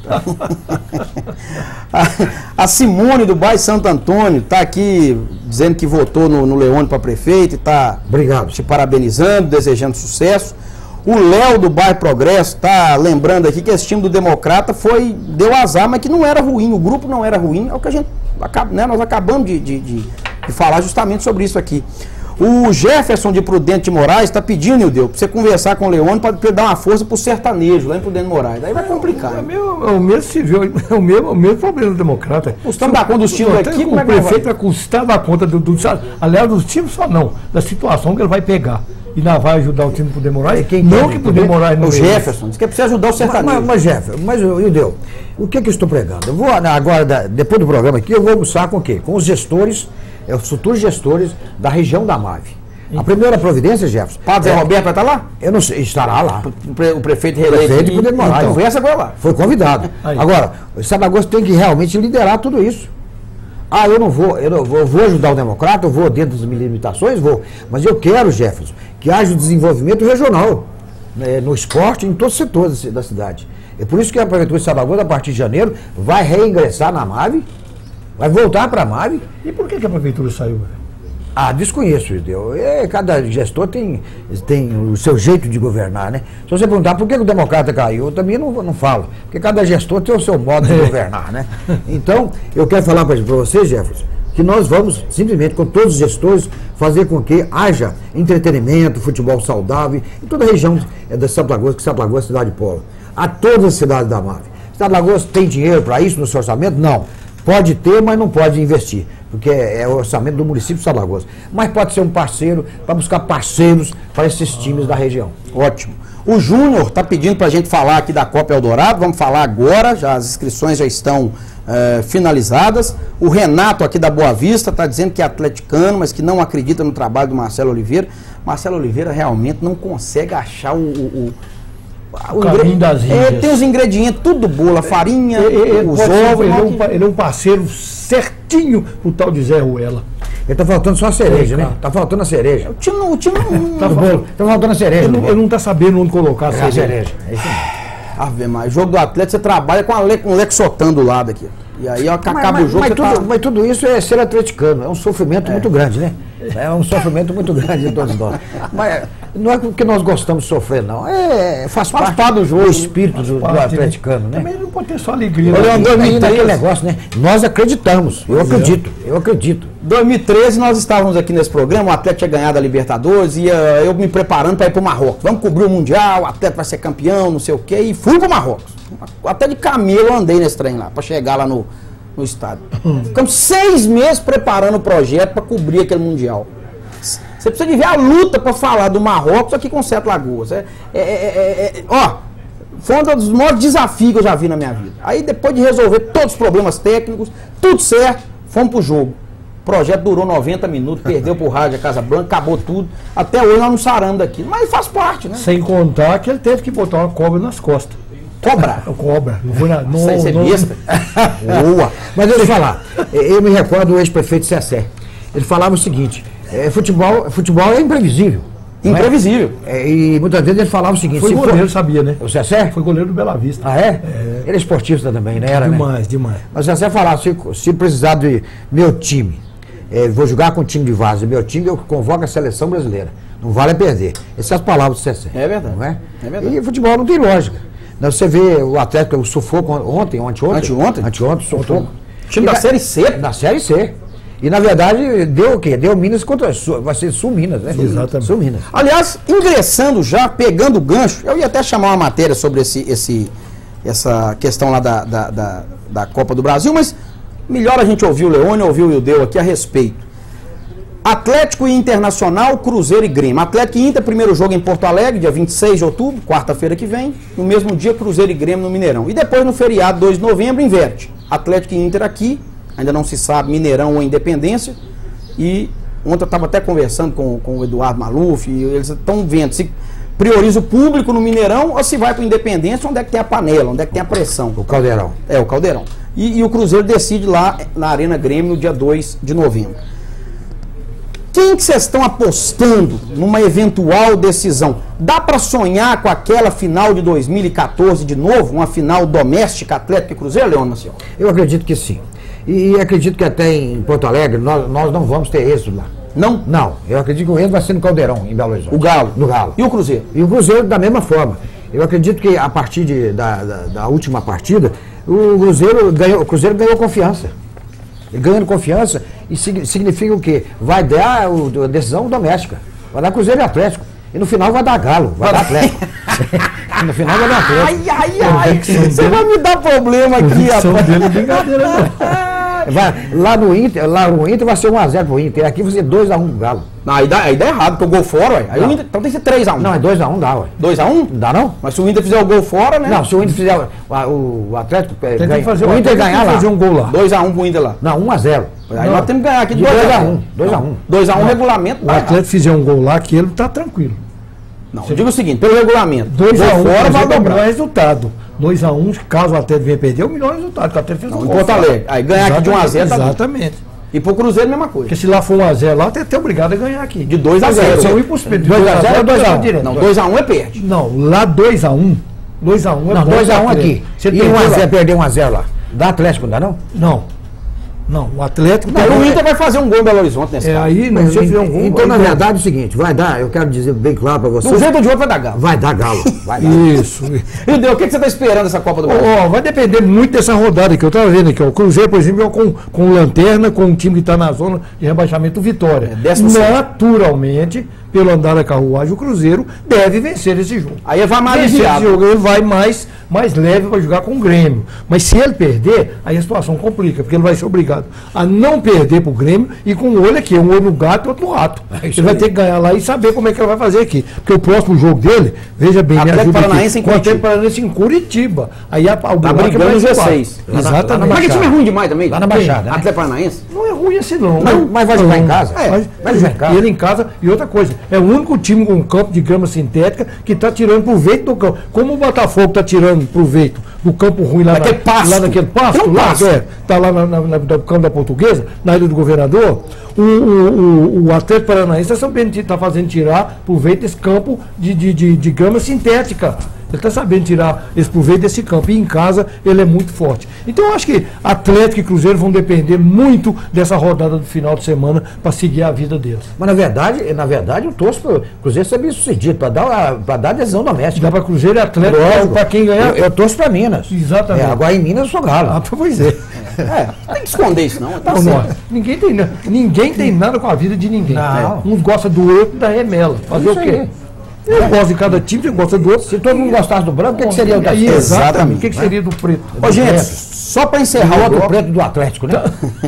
a, a Simone, do bairro Santo Antônio, está aqui dizendo que votou no, no Leone para prefeito e está te parabenizando, desejando sucesso. O Léo, do bairro Progresso, está lembrando aqui que esse time do Democrata foi, deu azar, mas que não era ruim, o grupo não era ruim, é o que a gente, né, nós acabamos de... de, de e falar justamente sobre isso aqui. O Jefferson de Prudente de Moraes está pedindo, Nildeu, para você conversar com o Leone para dar uma força para o sertanejo lá em Prudente de Moraes. Daí vai complicar. É, é, é o mesmo civil, é o mesmo, o mesmo problema do democrata. Custando dar conta dos times aqui, como é que o prefeito vai custar dar conta do, do, do aliás, dos times só não, da situação que ele vai pegar. E não vai ajudar o time Prudente de Moraes? Quem não que Prudente de Moraes não. O Jefferson, diz que é preciso ajudar o sertanejo. Mas, mas Jefferson, mas Nildeu, o que que eu estou pregando? Eu vou agora, depois do programa aqui, eu vou almoçar com o quê? Com os gestores, os futuros gestores da região da MAVE. A primeira providência, Jefferson. Padre Zé é, Roberto vai estar lá? Eu não sei, estará lá. O, pre, o prefeito reeleito. O prefeito Prudente de Moraes. Então, conversa agora lá. Foi convidado. Aí. Agora, o Sete Lagoas tem que realmente liderar tudo isso. Ah, eu não vou, eu não vou, eu vou ajudar o democrata, eu vou dentro das minhas limitações, vou. Mas eu quero, Jefferson, que haja o desenvolvimento regional, né, no esporte, em todos os setores da cidade. É por isso que a Prefeitura de Sete Lagoas, a partir de janeiro, vai reingressar na MAVE, vai voltar para a MAVE. E por que, que a Prefeitura saiu? Ah, desconheço, entendeu? É, cada gestor tem, tem o seu jeito de governar, né? Se você perguntar por que o democrata caiu, eu também não, não falo. Porque cada gestor tem o seu modo de governar, né? Então, eu quero falar para você, Jefferson, que nós vamos, simplesmente, com todos os gestores, fazer com que haja entretenimento, futebol saudável, em toda a região da Sete Lagoas, que Sete Lagoas é cidade de polo. A todas as cidades da MAVE. Sete Lagoas tem dinheiro para isso no seu orçamento? Não. Pode ter, mas não pode investir, porque é o orçamento do município de Sete Lagoas. Mas pode ser um parceiro, para buscar parceiros para esses times da região. Ótimo. O Júnior está pedindo para a gente falar aqui da Copa Eldorado, vamos falar agora, já as inscrições já estão é, finalizadas. O Renato aqui da Boa Vista está dizendo que é atleticano, mas que não acredita no trabalho do Marcelo Oliveira. Marcelo Oliveira realmente não consegue achar o... o, o, o caminho das Índias. É, tem os ingredientes, tudo boa, farinha, ele, os ovos. ovos. Ele, é um, ele é um parceiro certinho pro tal de Zé Ruela. Ele tá faltando só a cereja, né? Tá faltando a cereja. O time não... O time não Tá, bolo, tá faltando a cereja. Ele não, ele não tá sabendo onde colocar a é cereja. a cereja. É isso aí. Ave Maria, jogo do Atlético, você trabalha com, a Le, com o Lexotan do lado aqui. E aí, ó, que Mas, acaba mas, o jogo, mas, você tudo, tá... mas tudo isso é ser atleticano, é um sofrimento muito grande, né? É um sofrimento muito grande de todos nós. Mas não é porque nós gostamos de sofrer, não. É, faz, faz parte do jogo, do espírito do, do atleticano, né? Também não pode ter só alegria. Olha, né? dois mil e treze, aquele negócio, né? Nós acreditamos, eu acredito, eu acredito. dois mil e treze nós estávamos aqui nesse programa, o Atlético tinha ganhado a Libertadores e uh, eu me preparando para ir para o Marrocos. Vamos cobrir o Mundial, o Atlético vai ser campeão, não sei o quê, e fui para o Marrocos. Até de camelo eu andei nesse trem lá, para chegar lá no, no estádio. Ficamos seis meses preparando o projeto para cobrir aquele Mundial. Você precisa de ver a luta para falar do Marrocos aqui com Sete Lagoas. É, é, é, é, é, ó, foi um dos maiores desafios que eu já vi na minha vida. Aí depois de resolver todos os problemas técnicos, tudo certo, fomos pro jogo. O projeto durou noventa minutos, perdeu pro Rádio Casa Branca, acabou tudo. Até hoje nós não saramos daqui. Mas faz parte, né? Sem contar que ele teve que botar uma cobra nas costas. Cobra? Cobra. Não foi na. Não, Isso aí você é não, besta. Boa. Mas deixa eu falar, eu me recordo do ex-prefeito Cessé. Ele falava o seguinte, é, futebol, futebol é imprevisível. Imprevisível. É, e muitas vezes ele falava o seguinte... Foi se goleiro, for... sabia, né? O Cessé? Foi goleiro do Bela Vista. Ah, é? é? Ele é esportista também, né? Era, demais, né? demais. Mas o Cessé falava, se, se precisar de meu time, é, vou jogar com o time de Vaza, meu time eu convoco a seleção brasileira. Não vale a perder. Essas são as palavras do Cessé. É verdade. Não é? É verdade. E futebol não tem lógica. Você vê o Atlético, o sufoco ontem, ontem, ontem. Anteontem? Anteontem, sufoco. Time da Série C? Da Série C. E na verdade deu o quê? Deu Minas contra Sul, vai ser Sul Minas, né? Exatamente. Sul Minas. Aliás, ingressando já, pegando o gancho, eu ia até chamar uma matéria sobre esse, esse, essa questão lá da, da, da, da Copa do Brasil, mas melhor a gente ouvir o Leone, ouvir o Ildeu aqui a respeito. Atlético e Internacional, Cruzeiro e Grêmio. Atlético e Inter, primeiro jogo em Porto Alegre, dia vinte e seis de outubro, quarta-feira que vem. No mesmo dia, Cruzeiro e Grêmio no Mineirão. E depois, no feriado, dois de novembro, inverte. Atlético e Inter aqui, ainda não se sabe, Mineirão ou Independência. E ontem eu estava até conversando com, com o Eduardo Maluf, e eles estão vendo se prioriza o público no Mineirão ou se vai para o Independência, onde é que tem a panela, onde é que tem a pressão. O Caldeirão. É, o Caldeirão. E, e o Cruzeiro decide lá na Arena Grêmio no dia dois de novembro. Quem que vocês estão apostando numa eventual decisão? Dá para sonhar com aquela final de dois mil e quatorze de novo? Uma final doméstica, Atlético e Cruzeiro, Leônio Maciel? Eu acredito que sim. E, e acredito que até em Porto Alegre nós, nós não vamos ter êxito lá. Não? Não. Eu acredito que o êxito vai ser no Caldeirão, em Belo Horizonte. O Galo? No Galo. E o Cruzeiro? E o Cruzeiro da mesma forma. Eu acredito que a partir de, da, da, da última partida, o Cruzeiro ganhou, o Cruzeiro ganhou confiança. Ele ganhando confiança, e significa o quê? Vai dar o, a decisão doméstica. Vai dar Cruzeiro e Atlético. E no final vai dar Galo, vai dar Atlético. No final vai dar Atlético. Ai, ai, ai, você vai me dar problema aqui, rapaz. Dele é brincadeira, não. Vai, lá no Inter, lá no Inter vai ser um a zero pro Inter. Aqui vai ser dois a um pro Galo. Não, aí dá, aí dá errado, porque o gol fora, ué. Aí o Inter, então tem que ser três a um. Não, é dois a um dá, ué. dois a um? Não dá não? Mas se o Inter fizer o gol fora, né? Não, se o Inter fizer o, o Atlético Tem ganha, que fazer o Inter ganhar lá. fazer um gol lá. dois a um pro Inter lá. Não, um a zero. Aí Não. nós temos que ganhar aqui De dois dois a a um. um. dois a um. dois a um regulamento. O dá Atlético fizer um gol lá, que ele tá tranquilo. Não, eu digo o seguinte, pelo regulamento, dois a um fora vai é o melhor dobrar. resultado. dois a um, caso o Atlético venha perder, é o melhor resultado, porque o Atlético fez Não, um em gol Porto fora. Alegre. Aí ganhar aqui de um a zero, tá bom. Exatamente. E pro Cruzeiro, a mesma coisa. Porque se lá for um a zero lá, tem até obrigado a ganhar aqui. De dois a zero. Se eu ir pros peitos, dois a zero ou dois a um? direto. Não, dois a um é perde. Não, lá dois a um. dois a um é Não, bom dois a um pro aqui. Você E perdeu um a lá. zero, perder um a zero lá. Dá Atlético, não dá não? Não. Não, o Atlético... Não, tem- o Inter vai fazer um gol em Belo Horizonte nesse É caso. aí, não Mas, sei se fizer um gol. então, aí na vai. verdade, é o seguinte, vai dar, eu quero dizer bem claro pra De um vocês, jeito ou de outro vai dar galo. vai dar Galo. Vai dar. Isso. E Deus, o que que você está esperando dessa Copa do Ó, Brasil? ó, vai depender muito dessa rodada que eu estava vendo aqui. Ó. O Cruzeiro, por exemplo, é com, com Lanterna, com um time que está na zona de rebaixamento Vitória. É, décimo segundo. Naturalmente, pelo andar da carruagem, o Cruzeiro deve vencer esse jogo. Aí vai mais vencer aliviado. esse jogo, ele vai mais, mais leve para jogar com o Grêmio. Mas se ele perder, aí a situação complica, porque ele vai ser obrigado a não perder para o Grêmio e com um olho aqui, um olho no gato e outro no rato. É ele vai aí. ter que ganhar lá e saber como é que ele vai fazer aqui. Porque o próximo jogo dele, veja bem, Atlético me ajuda Paranaense aqui, em com o Atlético Curitiba. Paranaense em Curitiba. Aí a, o Tá buraco brigando vai no G embora. seis. Lá na- Exatamente. lá na Mas que time é ruim demais também? Lá na Baixada, né? Atlético Paranaense? Não é ruim esse não. Não, mas vai jogar em casa? É, Vai vai jogar em casa. E ele em casa. E outra coisa, é o único time com um campo de grama sintética que está tirando proveito do campo. Como o Botafogo está tirando proveito do campo ruim lá, Daquele na, pasto. lá naquele pasto, Tem um lá, pasto. é, tá lá na, na, na- no campo da Portuguesa, na Ilha do Governador, o, o, o, o Atlético Paranaense está sabendo, está fazendo tirar proveito desse campo de, de, de, de grama sintética. Ele está sabendo tirar esse proveito desse campo. E em casa ele é muito forte. Então eu acho que Atlético e Cruzeiro vão depender muito dessa rodada do final de semana para seguir a vida deles. Mas na verdade, na verdade eu torço para o Cruzeiro ser bem sucedido, para dar, pra dar adesão doméstica. Dá para Cruzeiro e Atlético, Lógico. para quem ganhar. Eu, eu torço para Minas. Exatamente. É, agora em Minas eu sou galo. Ah, pois é. É, não tem que esconder isso não. Tá Não, certo. não, ninguém, tem, na- ninguém tem nada com a vida de ninguém. Não. Uns gostam do outro, da remela. Fazer Isso o quê? aí. Eu gosto de cada time, você gosta do outro. Se todo mundo gostasse do branco, o que, que seria o da Aí, esquerda? exatamente. O que, que seria do preto? Ô, Do gente, preto. só para O encerrar o outro bloco, preto do Atlético, né?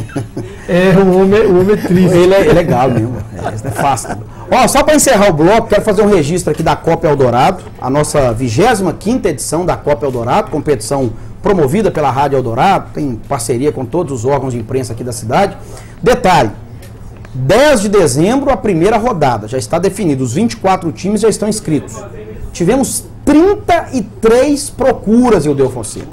É, o homem, o homem é triste. ele é, ele é legal mesmo. É, isso é fácil. Ó, só para encerrar o bloco, quero fazer um registro aqui da Copa Eldorado, a nossa vigésima quinta edição da Copa Eldorado, competição promovida pela Rádio Eldorado, tem parceria com todos os órgãos de imprensa aqui da cidade. Detalhe, dez de dezembro, a primeira rodada, já está definido, os vinte e quatro times já estão inscritos. Tivemos trinta e três procuras, Ildeu Fonseca.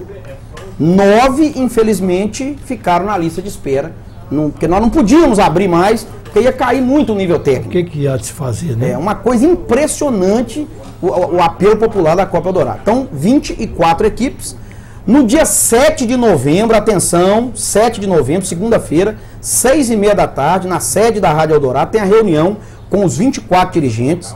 Nove, infelizmente, ficaram na lista de espera, não- porque nós não podíamos abrir mais, porque ia cair muito o nível O técnico. que, que há de se fazer, né? É uma coisa impressionante o, o- o apelo popular da Copa Eldorado. Então, vinte e quatro equipes. No dia sete de novembro, atenção, sete de novembro, segunda-feira, seis e meia da tarde, na sede da Rádio Eldorado, tem a reunião com os vinte e quatro dirigentes,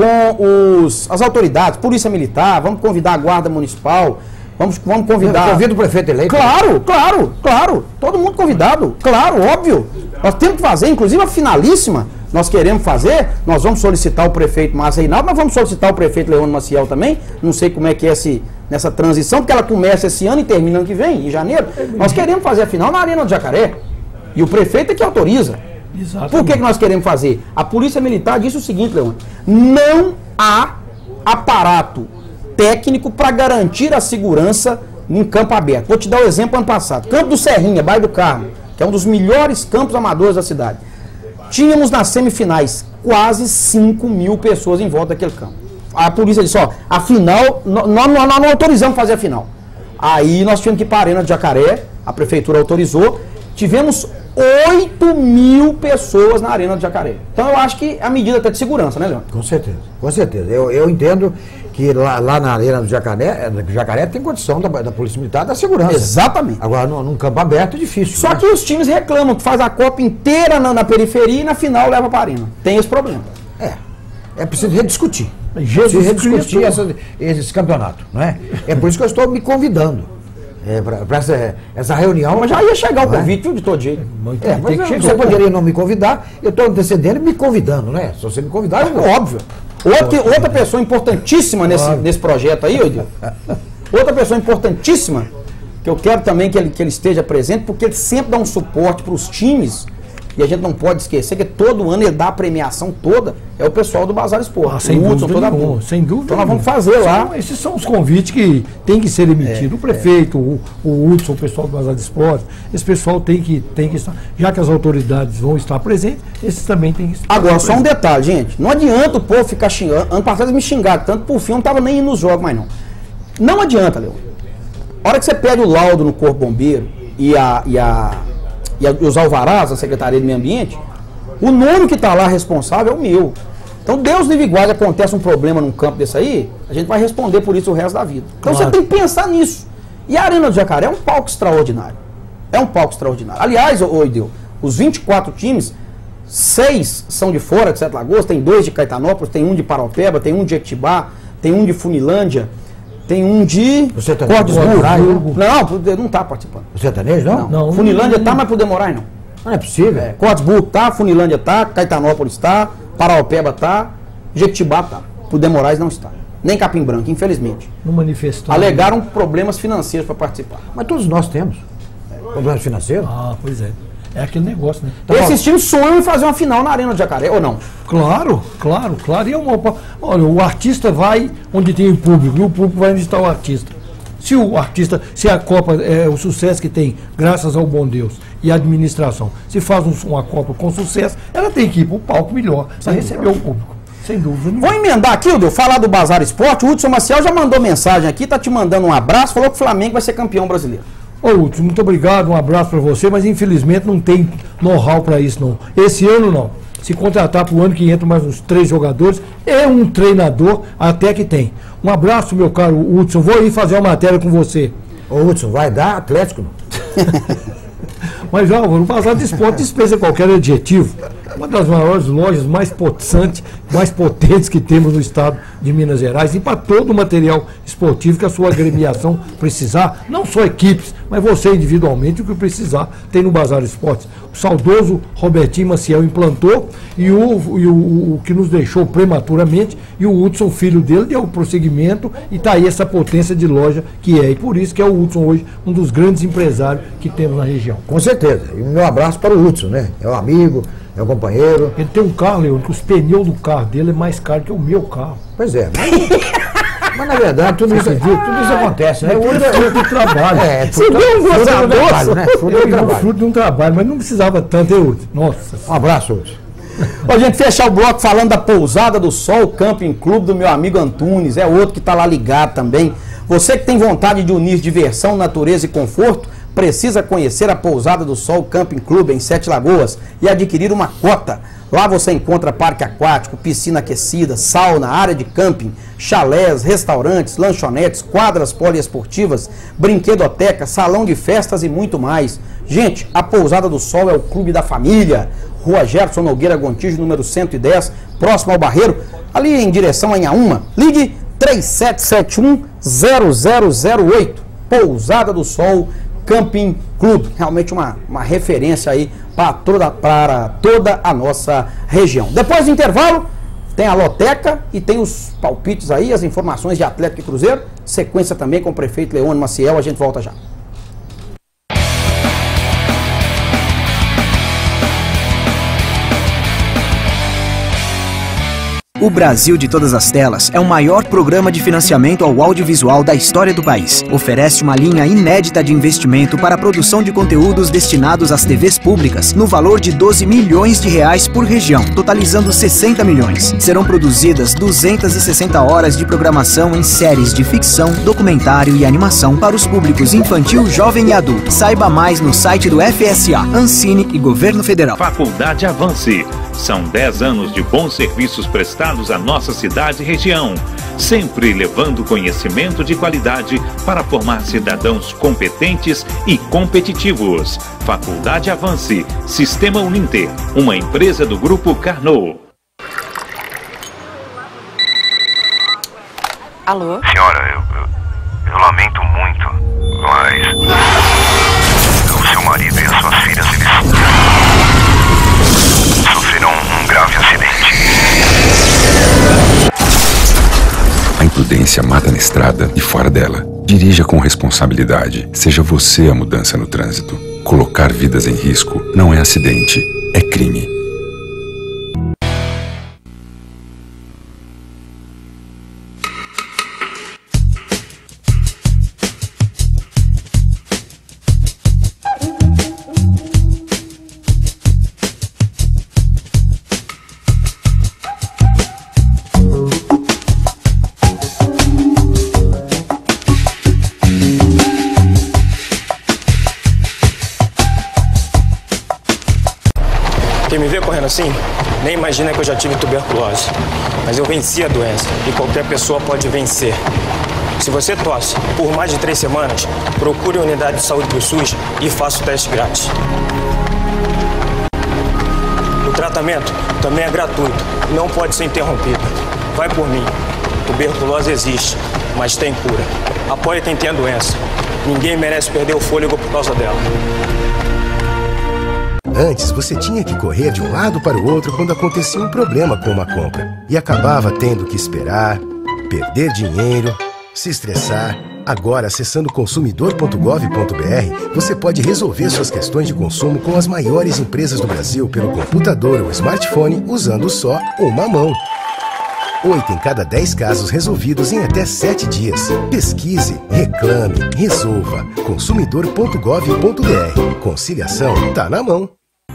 com os, as autoridades, Polícia Militar, vamos convidar a Guarda Municipal, vamos, vamos convidar... Convido o prefeito eleito. Claro, claro, claro. Todo mundo convidado. Claro, óbvio. Nós temos que fazer, inclusive a finalíssima, nós queremos fazer, nós vamos solicitar o prefeito Márcio Reinaldo, nós vamos solicitar o prefeito Leônio Maciel também, não sei como é que é esse, nessa transição, porque ela começa esse ano e termina ano que vem, em janeiro. Nós queremos fazer a final na Arena do Jacaré. E o prefeito é que autoriza. Exatamente. Por que, que nós queremos fazer? A Polícia Militar disse o seguinte, Leônio, não há aparato técnico para garantir a segurança em campo aberto. Vou te dar o um exemplo ano passado. Campo do Serrinha, bairro do Carmo, que é um dos melhores campos amadores da cidade. Tínhamos nas semifinais quase cinco mil pessoas em volta daquele campo. A polícia disse, ó, a final, nós, nós, nós não autorizamos fazer a final. Aí nós tivemos que ir para a Arena de Jacaré, a prefeitura autorizou, tivemos oito mil pessoas na Arena de Jacaré. Então eu acho que a medida até de segurança, né, Leandro? Com certeza, com certeza. Eu, eu entendo que lá, lá na Arena do Jacaré, do Jacaré tem condição da, da Polícia Militar da segurança. Exatamente. Agora, no, num campo aberto é difícil. Só né? que os times reclamam que faz a Copa inteira na, na periferia e na final leva para a Arena. Tem esse problema. É, é preciso rediscutir. Jesus preciso rediscutir Cristo. essa, esse campeonato, não é? É por isso que eu estou me convidando é, para essa, essa reunião. Mas já ia chegar o Não é? convite, viu, de todo jeito. Muito É, tem mas que eu- chegar. você poderia não me convidar, eu estou antecedendo e me convidando, né? Se você me convidar, eu vou. Óbvio. Outra, outra pessoa importantíssima nesse, nesse projeto aí, Odil, outra pessoa importantíssima, que eu quero também que ele, que ele esteja presente, porque ele sempre dá um suporte para os times, e a gente não pode esquecer que todo ano ele dá a premiação toda, é o pessoal do Bazar Esporte. Ah, sem o Hudson, dúvida toda a nenhuma, turma. sem dúvida Então nós vamos nenhuma. fazer lá. São- esses são os convites que tem que ser emitidos. o prefeito, o, o Hudson, o pessoal do Bazar de Esporte, esse pessoal tem que, tem que estar. Já que as autoridades vão estar presentes, esses também têm que estar. Agora, só um presentes. detalhe, gente. Não adianta o povo ficar xingando. Ano passado eles me xingaram tanto, por fim eu não estava nem indo nos jogos mais não. Não adianta, Leão. A hora que você pede o laudo no Corpo Bombeiro e, a, e, a, e, a, e os alvarás da Secretaria do Meio Ambiente, o nome que está lá responsável é o meu. Então, Deus livre e guarde, acontece um problema num campo desse aí, a gente vai responder por isso o resto da vida. Então Claro. você tem que pensar nisso. E a Arena do Jacaré é um palco extraordinário. É um palco extraordinário. Aliás, ô Ideu, os vinte e quatro times, seis são de fora de Sete Lagoas, tem dois de Caetanópolis, tem um de Paraupeba, tem um de Jequitibá, tem um de Funilândia, tem um de Você tá de Cordesburgo. Cordesburgo? Não, não está participando. O sertanejo, não? Não. Funilândia está, mas por Demorar não. Não é possível. É, Cordesburgo tá, Funilândia tá, Caetanópolis tá, Paraupeba tá, Jequitibá tá. O Demorais não está. Nem Capim Branco, infelizmente. Não manifestou. Alegaram problemas financeiros para participar. Mas todos nós temos problemas financeiros. Ah, pois é. É aquele negócio, né? Então, esses times sonham em fazer uma final na Arena do Jacaré, ou não? Claro, claro, claro. E é uma, olha, o artista vai onde tem o público, e o público vai onde está o artista. Se o artista, se a Copa, é o sucesso que tem, graças ao bom Deus e à administração, se faz um, uma Copa com sucesso, ela tem que ir para o palco melhor, para receber o público. Sem dúvida nenhuma. Vou emendar aqui, Hildeu, falar do Bazar Esporte. O Hudson Maciel já mandou mensagem aqui, tá te mandando um abraço, falou que o Flamengo vai ser campeão brasileiro. Ô, Hudson, muito obrigado, um abraço para você, mas infelizmente não tem know-how para isso, não. Esse ano não. Se contratar para o ano que entra mais uns três jogadores, é um treinador até que tem. Um abraço, meu caro Hudson. Vou ir fazer uma matéria com você. Ô, Hudson, vai dar Atlético? Mas, Álvaro, o Bazar de Esporte dispensa qualquer adjetivo. Uma das maiores lojas mais potentes, mais potentes que temos no estado de Minas Gerais, e para todo o material esportivo que a sua agremiação precisar, não só equipes, mas você individualmente, o que precisar, tem no Bazar Esportes. O saudoso Robertinho Maciel implantou, e o, e o, o que nos deixou prematuramente, e o Hudson, filho dele, deu o prosseguimento, e está aí essa potência de loja que é, e por isso que é o Hudson hoje um dos grandes empresários que temos na região. Com certeza, e o meu abraço para o Hudson, né? É um amigo, é um companheiro. Ele tem um carro, Leandro, que os pneus do carro dele é mais caro que o meu carro. Pois é, mas, mas na verdade tudo isso, tudo isso acontece, né? É fruto do trabalho. É, Você deu um gozador, né? Fruto do trabalho. Fruto de um trabalho, mas não precisava tanto, hein, Hudson? Nossa. Um abraço, Hudson. Ó, gente, fechar o bloco falando da Pousada do Sol Camping Clube do meu amigo Antunes, é outro que está lá ligado também. Você que tem vontade de unir diversão, natureza e conforto, precisa conhecer a Pousada do Sol Camping Clube em Sete Lagoas e adquirir uma cota. Lá você encontra parque aquático, piscina aquecida, sauna, área de camping, chalés, restaurantes, lanchonetes, quadras poliesportivas, brinquedoteca, salão de festas e muito mais. Gente, a Pousada do Sol é o clube da família. Rua Gerson Nogueira Gontijo, número cento e dez, próximo ao Barreiro, ali em direção a Inhaúma. Ligue três sete sete um, zero zero zero oito. Pousada do Sol Camping Clube, realmente uma, uma referência aí para toda, para toda a nossa região. Depois do intervalo, tem a loteca e tem os palpites aí, as informações de Atlético e Cruzeiro, sequência também com o prefeito Leônio Maciel, a gente volta já. O Brasil de Todas as Telas é o maior programa de financiamento ao audiovisual da história do país. Oferece uma linha inédita de investimento para a produção de conteúdos destinados às T Vs públicas, no valor de doze milhões de reais por região, totalizando sessenta milhões. Serão produzidas duzentas e sessenta horas de programação em séries de ficção, documentário e animação para os públicos infantil, jovem e adulto. Saiba mais no site do F S A, Ancine e Governo Federal. Faculdade Avance. São dez anos de bons serviços prestados à nossa cidade e região, sempre levando conhecimento de qualidade para formar cidadãos competentes e competitivos. Faculdade Avance, Sistema Uninter, uma empresa do Grupo Carnot. Alô? Senhora, eu, eu, eu lamento muito, mas o seu marido e as suas filhas, eles sofreram um grave acidente. A imprudência mata na estrada e fora dela. Dirija com responsabilidade. Seja você a mudança no trânsito. Colocar vidas em risco não é acidente, é crime. Quem me vê correndo assim, nem imagina que eu já tive tuberculose. Mas eu venci a doença e qualquer pessoa pode vencer. Se você tosse por mais de três semanas, procure a unidade de saúde do SUS e faça o teste grátis. O tratamento também é gratuito, não pode ser interrompido. Vai por mim. Tuberculose existe, mas tem cura. Apoie quem tem a doença. Ninguém merece perder o fôlego por causa dela. Antes, você tinha que correr de um lado para o outro quando acontecia um problema com uma compra. E acabava tendo que esperar, perder dinheiro, se estressar. Agora, acessando consumidor ponto gov ponto br, você pode resolver suas questões de consumo com as maiores empresas do Brasil pelo computador ou smartphone usando só uma mão. Oito em cada dez casos resolvidos em até sete dias. Pesquise, reclame, resolva. consumidor ponto gov ponto br. Conciliação tá na mão.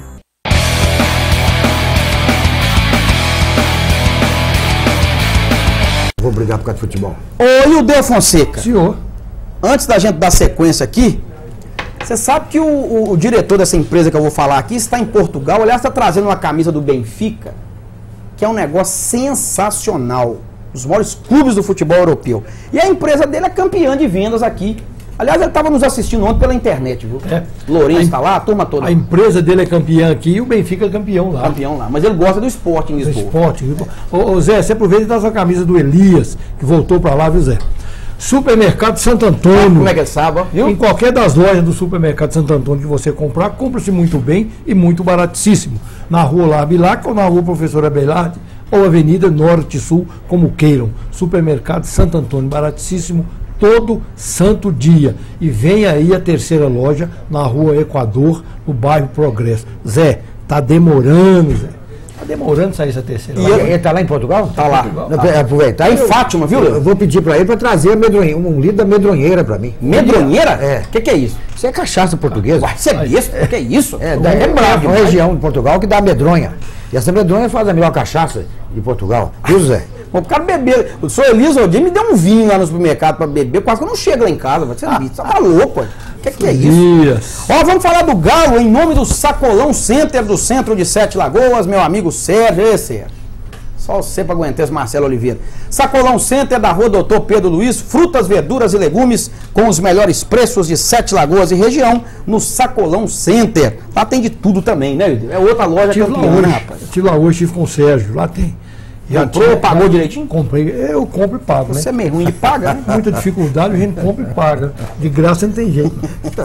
Vou brigar por causa de futebol. Ô, Ildeu Fonseca. Senhor. Antes da gente dar sequência aqui, você sabe que o, o, o diretor dessa empresa que eu vou falar aqui está em Portugal. Aliás, está trazendo uma camisa do Benfica, que é um negócio sensacional. Os maiores clubes do futebol europeu. E a empresa dele é campeã de vendas aqui. Aliás, ele estava nos assistindo ontem pela internet, viu? É. Lourenço está lá, a turma toda. A empresa dele é campeã aqui e o Benfica é campeão lá. Campeão lá. Mas ele gosta do esporte em Lisboa. Do esporte. Ô, ô Zé, você aproveita e dá sua camisa do Elias, que voltou para lá, viu, Zé? Supermercado Santo Antônio. Como é que ele sabe, ó? Viu? Em qualquer das lojas do Supermercado Santo Antônio que você comprar, compra-se muito bem e muito baratíssimo. Na rua Labilac ou na rua Professora Belarde ou Avenida Norte e Sul, como queiram. Supermercado Santo Antônio, baratíssimo todo santo dia. E vem aí a terceira loja na rua Equador, no bairro Progresso. Zé, tá demorando, Zé. Tá demorando sair essa terceira E loja. ele, ele tá lá em Portugal? Tá lá. Tá. Aproveitar. Tá em Fátima, viu? Eu vou pedir pra ele pra trazer a medronhe- um litro da medronheira pra mim. Medronheira? É. O que, que é isso? Isso é cachaça portuguesa. Ué, você é besta? O que é isso? É, da, é bravo, uma região de Portugal que dá medronha. E essa medronha faz a melhor cachaça de Portugal. Viu, Zé? O cara beber. O senhor Elisa Odin me deu um vinho lá no supermercado pra beber, quase que eu não chego lá em casa. Você ah, tá louco, pô. O que, que é isso? Ó, vamos falar do Galo em nome do Sacolão Center do centro de Sete Lagoas, meu amigo Sérgio. Ê, Sérgio. Só você pra aguentar esse Marcelo Oliveira. Sacolão Center da rua Doutor Pedro Luiz, frutas, verduras e legumes com os melhores preços de Sete Lagoas e região no Sacolão Center. Lá tem de tudo também, né? É outra loja campeã, né, rapaz? Estive lá hoje, estive com o Sérgio, lá tem. Comprou ou pagou direitinho? Comprei, eu compro e pago, né? Você é meio ruim de pagar, né? Muita dificuldade, a gente compra e paga. De graça não tem jeito.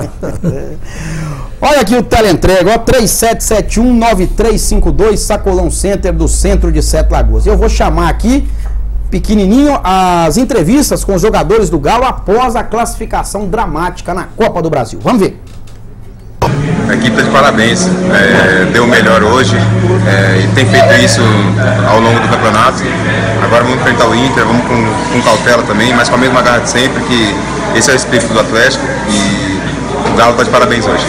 Olha aqui o teleentrega, ó, três sete sete um nove três cinco dois, Sacolão Center do centro de Sete Lagoas. Eu vou chamar aqui, pequenininho, as entrevistas com os jogadores do Galo após a classificação dramática na Copa do Brasil. Vamos ver. A equipe está de parabéns, é, deu o melhor hoje é, e tem feito isso ao longo do campeonato. Agora vamos enfrentar o Inter, vamos com, com cautela também, mas com a mesma garra de sempre, que esse é o espírito do Atlético e o Galo está de parabéns hoje.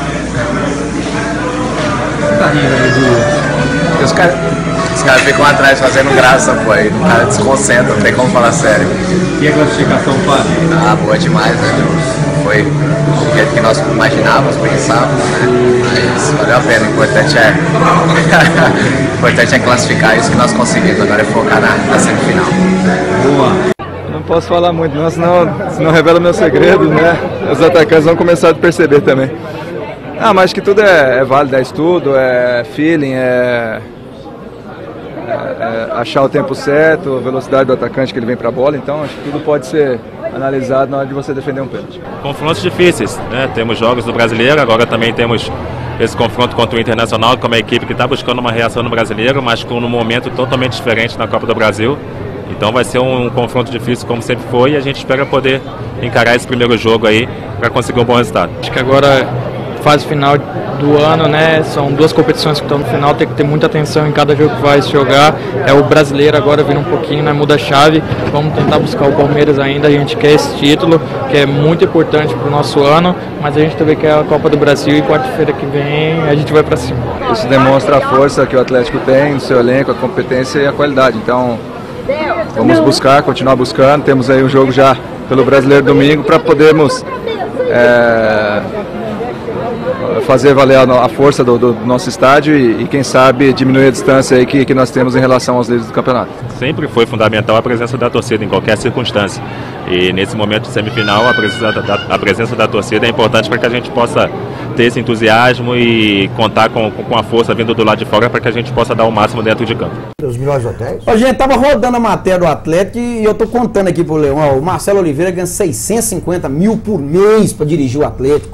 Tá rindo, os caras os cara ficam atrás fazendo graça, pô, aí o cara desconcentra, não tem como falar sério. E a classificação, Fábio? Ah, boa demais, né? Foi o jeito que nós imaginávamos, pensávamos, né? Mas valeu a pena, o importante é o importante é classificar isso que nós conseguimos, agora é focar na, na semifinal. Boa. Não posso falar muito não, senão, senão revela meu segredo, né? Os atacantes vão começar a perceber também. Ah, mas acho que tudo é, é válido, é estudo, é feeling, é, é, é achar o tempo certo, a velocidade do atacante que ele vem para a bola, então acho que tudo pode ser analisado na hora de você defender um pênalti. Confrontos difíceis, né? Temos jogos do Brasileiro, agora também temos esse confronto contra o Internacional, que é uma equipe que está buscando uma reação no Brasileiro, mas com um momento totalmente diferente na Copa do Brasil. Então vai ser um, um confronto difícil, como sempre foi, e a gente espera poder encarar esse primeiro jogo aí para conseguir um bom resultado. Acho que agora, fase final do ano, né, são duas competições que estão no final, tem que ter muita atenção em cada jogo que vai se jogar. É o Brasileiro agora vira um pouquinho, né, muda a chave, vamos tentar buscar o Palmeiras ainda, a gente quer esse título, que é muito importante para o nosso ano, mas a gente também quer a Copa do Brasil e quarta-feira que vem a gente vai para cima. Isso demonstra a força que o Atlético tem no seu elenco, a competência e a qualidade, então vamos buscar, continuar buscando, temos aí um jogo já pelo Brasileiro domingo para podermos é, fazer valer a, a força do, do nosso estádio e, e quem sabe diminuir a distância aí que, que nós temos em relação aos líderes do campeonato. Sempre foi fundamental a presença da torcida em qualquer circunstância e nesse momento de semifinal a presença da, a presença da torcida é importante para que a gente possa ter esse entusiasmo e contar com, com a força vindo do lado de fora para que a gente possa dar o máximo dentro de campo. Os melhores hotéis? A gente tava rodando a matéria do Atlético e eu tô contando aqui pro Leão, ó, o Marcelo Oliveira ganha seiscentos e cinquenta mil por mês para dirigir o Atlético.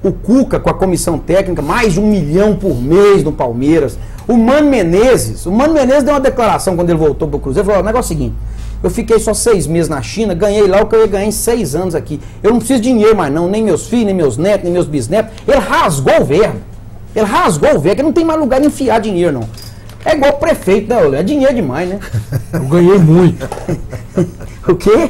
O Cuca com a comissão técnica, mais de um milhão por mês no Palmeiras. O Mano Menezes, o Mano Menezes deu uma declaração quando ele voltou pro Cruzeiro, falou, o negócio é o seguinte, eu fiquei só seis meses na China, ganhei lá o que eu ia ganhar em seis anos aqui. Eu não preciso de dinheiro mais não, nem meus filhos, nem meus netos, nem meus bisnetos. Ele rasgou o verbo. Ele rasgou o verbo, que não tem mais lugar de enfiar dinheiro não. É igual o prefeito, né, Olê? É dinheiro demais, né? Eu ganhei muito. O quê?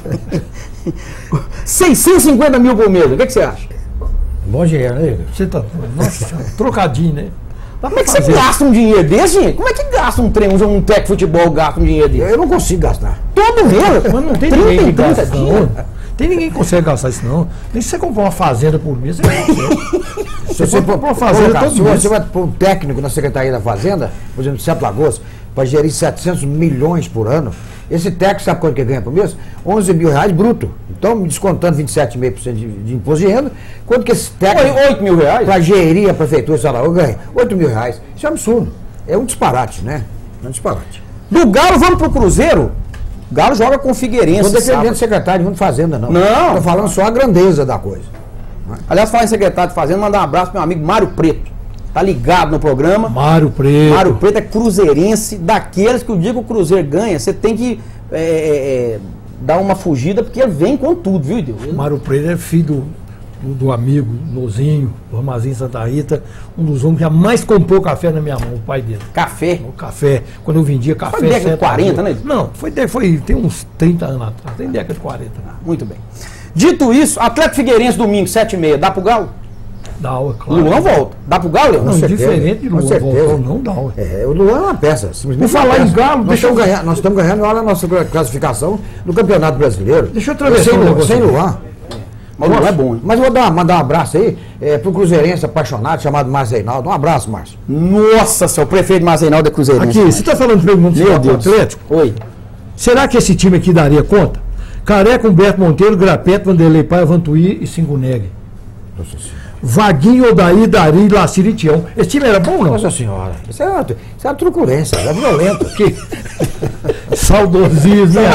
seiscentos e cinquenta mil por mês, o que, que você acha? Bom dinheiro, né? Você tá. Nossa, trocadinho, né? Como é que você gasta um dinheiro desse, gente? Como é que gasta um trem, um técnico de futebol gasta um dinheiro desse? Eu não consigo gastar. Todo mês? Mas não tem ninguém que gasta isso, não. Tem ninguém que consegue gastar isso, não. Nem se você comprar uma fazenda por mês, você não consegue. Se você for uma fazenda todo mês, você vai pôr um técnico na Secretaria da Fazenda, por exemplo, de Sete Lagoas, para gerir setecentos milhões por ano, esse técnico sabe quanto que ganha por mês? onze mil reais bruto. Então, descontando vinte e sete vírgula cinco por cento de, de imposto de renda, quanto que esse técnico... oito mil reais? Para gerir a prefeitura de Salaú ganha? oito mil reais. Isso é um absurdo. É um disparate, né? É um disparate. Do Galo, vamos pro Cruzeiro? O Galo joga com o Figueirense. Não estou defendendo o secretário de Fazenda, não. Não. Estou falando só a grandeza da coisa. Aliás, falar em secretário de Fazenda, mandar um abraço pro meu amigo Mário Preto. Tá ligado no programa. Mário Preto. Mário Preto é cruzeirense, daqueles que o dia que o Cruzeiro ganha, você tem que é, é, dar uma fugida, porque ele vem com tudo, viu, Deus? Mário Preto é filho do, do amigo Nozinho, do Armazém Santa Rita, um dos homens que mais comprou café na minha mão, o pai dele. Café? O café. Quando eu vendia café... Foi década de quarenta, né? Não, foi, foi tem uns trinta anos atrás, tem década de quarenta. Ah, muito bem. Dito isso, Atlético Figueirense domingo, sete e meia, dá pro Galo? Dá, é claro. Luan volta. Dá pro Galo, Leão? Não, diferente de Luan voltou, não dá. É, o Luan é uma peça. Por falar em Galo, nós deixa eu ganhar, nós estamos ganhando, olha a nossa classificação no Campeonato Brasileiro. Deixa eu atravessar sem, um Luan, sem Luan. Mas o Luan é bom, hein? Mas eu vou dar, mandar um abraço aí é, pro cruzeirense apaixonado chamado Márcio Reinaldo. Um abraço, Márcio. Nossa, seu prefeito Márcio Reinaldo é cruzeirense. Aqui, você está falando do mundo Meu Deus. Atlético? Oi. Será que esse time aqui daria conta? Careca, Humberto Monteiro, Grapeto, Vanderlei Paia, Vantuí e Singunegui. Nossa Senhora. Vaguinho, Odaí, Dari, Lacir e Tião. Esse time era bom ou não? Nossa Senhora. Isso é uma, isso é uma truculência, é violento. Que... Saudosismo, né?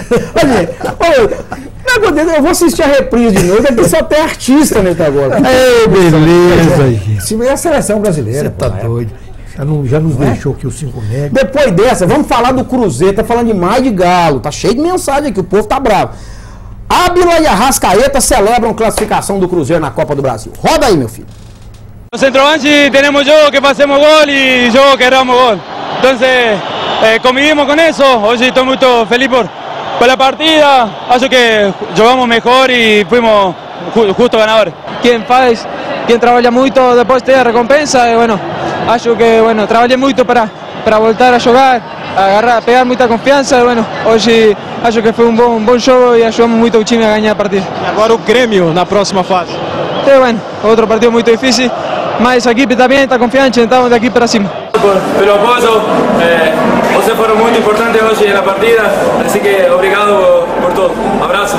Olha, eu vou assistir a reprise de novo, aqui só tem artista nesse agora. Ei, beleza, gente. Esse é a seleção brasileira. Você tá doido. Já, não, já nos não deixou é? aqui o cinco Neg. Depois dessa, vamos falar do Cruzeiro, tá falando demais de Galo, tá cheio de mensagem aqui, o povo tá bravo. Ábila e Arrascaeta celebram classificação do Cruzeiro na Copa do Brasil. Roda aí, meu filho. No centroavante tenemos yo que pasemos gol y yo que erramos gol. Entonces, eh, convivimos con eso. Hoy estoy muy feliz por, por la partida. Acho que jugamos mejor y fuimos ju justo ganadores. Quien faz, quien trabalha muito, depois tem a recompensa. E, bueno, acho que bueno, trabalhei muito para, para voltar a jogar, agarrar, pegar muita confiança. E, bueno, hoje acho que foi um bom, um bom jogo e ajudamos muito o time a ganhar a partida. E agora o Grêmio na próxima fase. E, bueno, outro partido muito difícil, mas a equipe está bem, está confiante, então daqui para cima. Pelo apoio, eh, vocês foram muito importantes hoje na partida, assim que obrigado por tudo. Um abraço.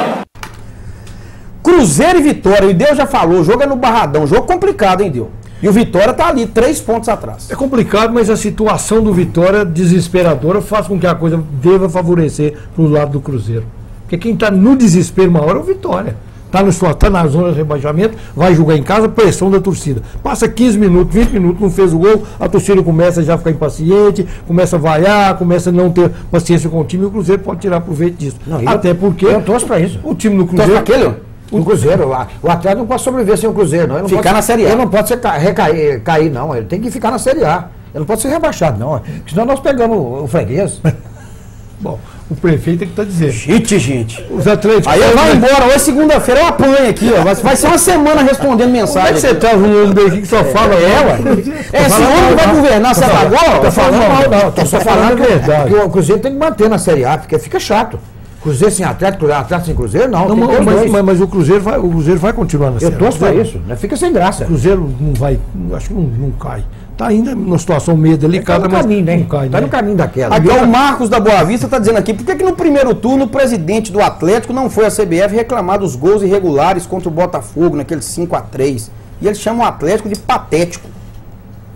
Cruzeiro e Vitória, e Deus já falou, o jogo é no Barradão, jogo complicado, hein, Deus? E o Vitória tá ali, três pontos atrás. É complicado, mas a situação do Vitória desesperadora faz com que a coisa deva favorecer pro lado do Cruzeiro. Porque quem tá no desespero uma hora é o Vitória. Tá, no, tá na zona de rebaixamento, vai jogar em casa, pressão da torcida. Passa quinze minutos, vinte minutos, não fez o gol, a torcida começa já a ficar impaciente, começa a vaiar, começa a não ter paciência com o time, e o Cruzeiro pode tirar proveito disso. Não, Até porque eu torço pra isso. O time do Cruzeiro... Torço pra aquele? O Cruzeiro, o atleta não pode sobreviver sem o Cruzeiro, não. Ele não ficar pode, na Série A. Ele não pode ser, recair, cair, não. Ele tem que ficar na Série A. Ele não pode ser rebaixado, não. Senão nós pegamos o, o freguês. Bom, o prefeito é que está dizendo. Gente, gente. Os atletas. Aí vai embora, hoje segunda-feira eu apanho aqui, ó. Vai, vai ser uma semana respondendo mensagem. Como é que você traz um homem daqui que só fala? É, ué. É, esse homem vai governar essa agora? Tô falando mal, não. Tô só falando a verdade. O Cruzeiro tem que manter na Série A, porque fica chato. Cruzeiro sem Atlético, Atlético sem Cruzeiro, não. não tem mas, mas, mas o Cruzeiro vai, o Cruzeiro vai continuar na Série A. Eu torço pra isso, né? Fica sem graça. O Cruzeiro não vai, acho que não, não cai. Está ainda numa situação meio delicada, tá no caminho, mas né? não cai, tá né? no caminho daquela. Aqui o Marcos da Boa Vista está dizendo aqui, por que, que no primeiro turno o presidente do Atlético não foi à C B F reclamar dos gols irregulares contra o Botafogo, naquele cinco a três? E eles chamam o Atlético de patético.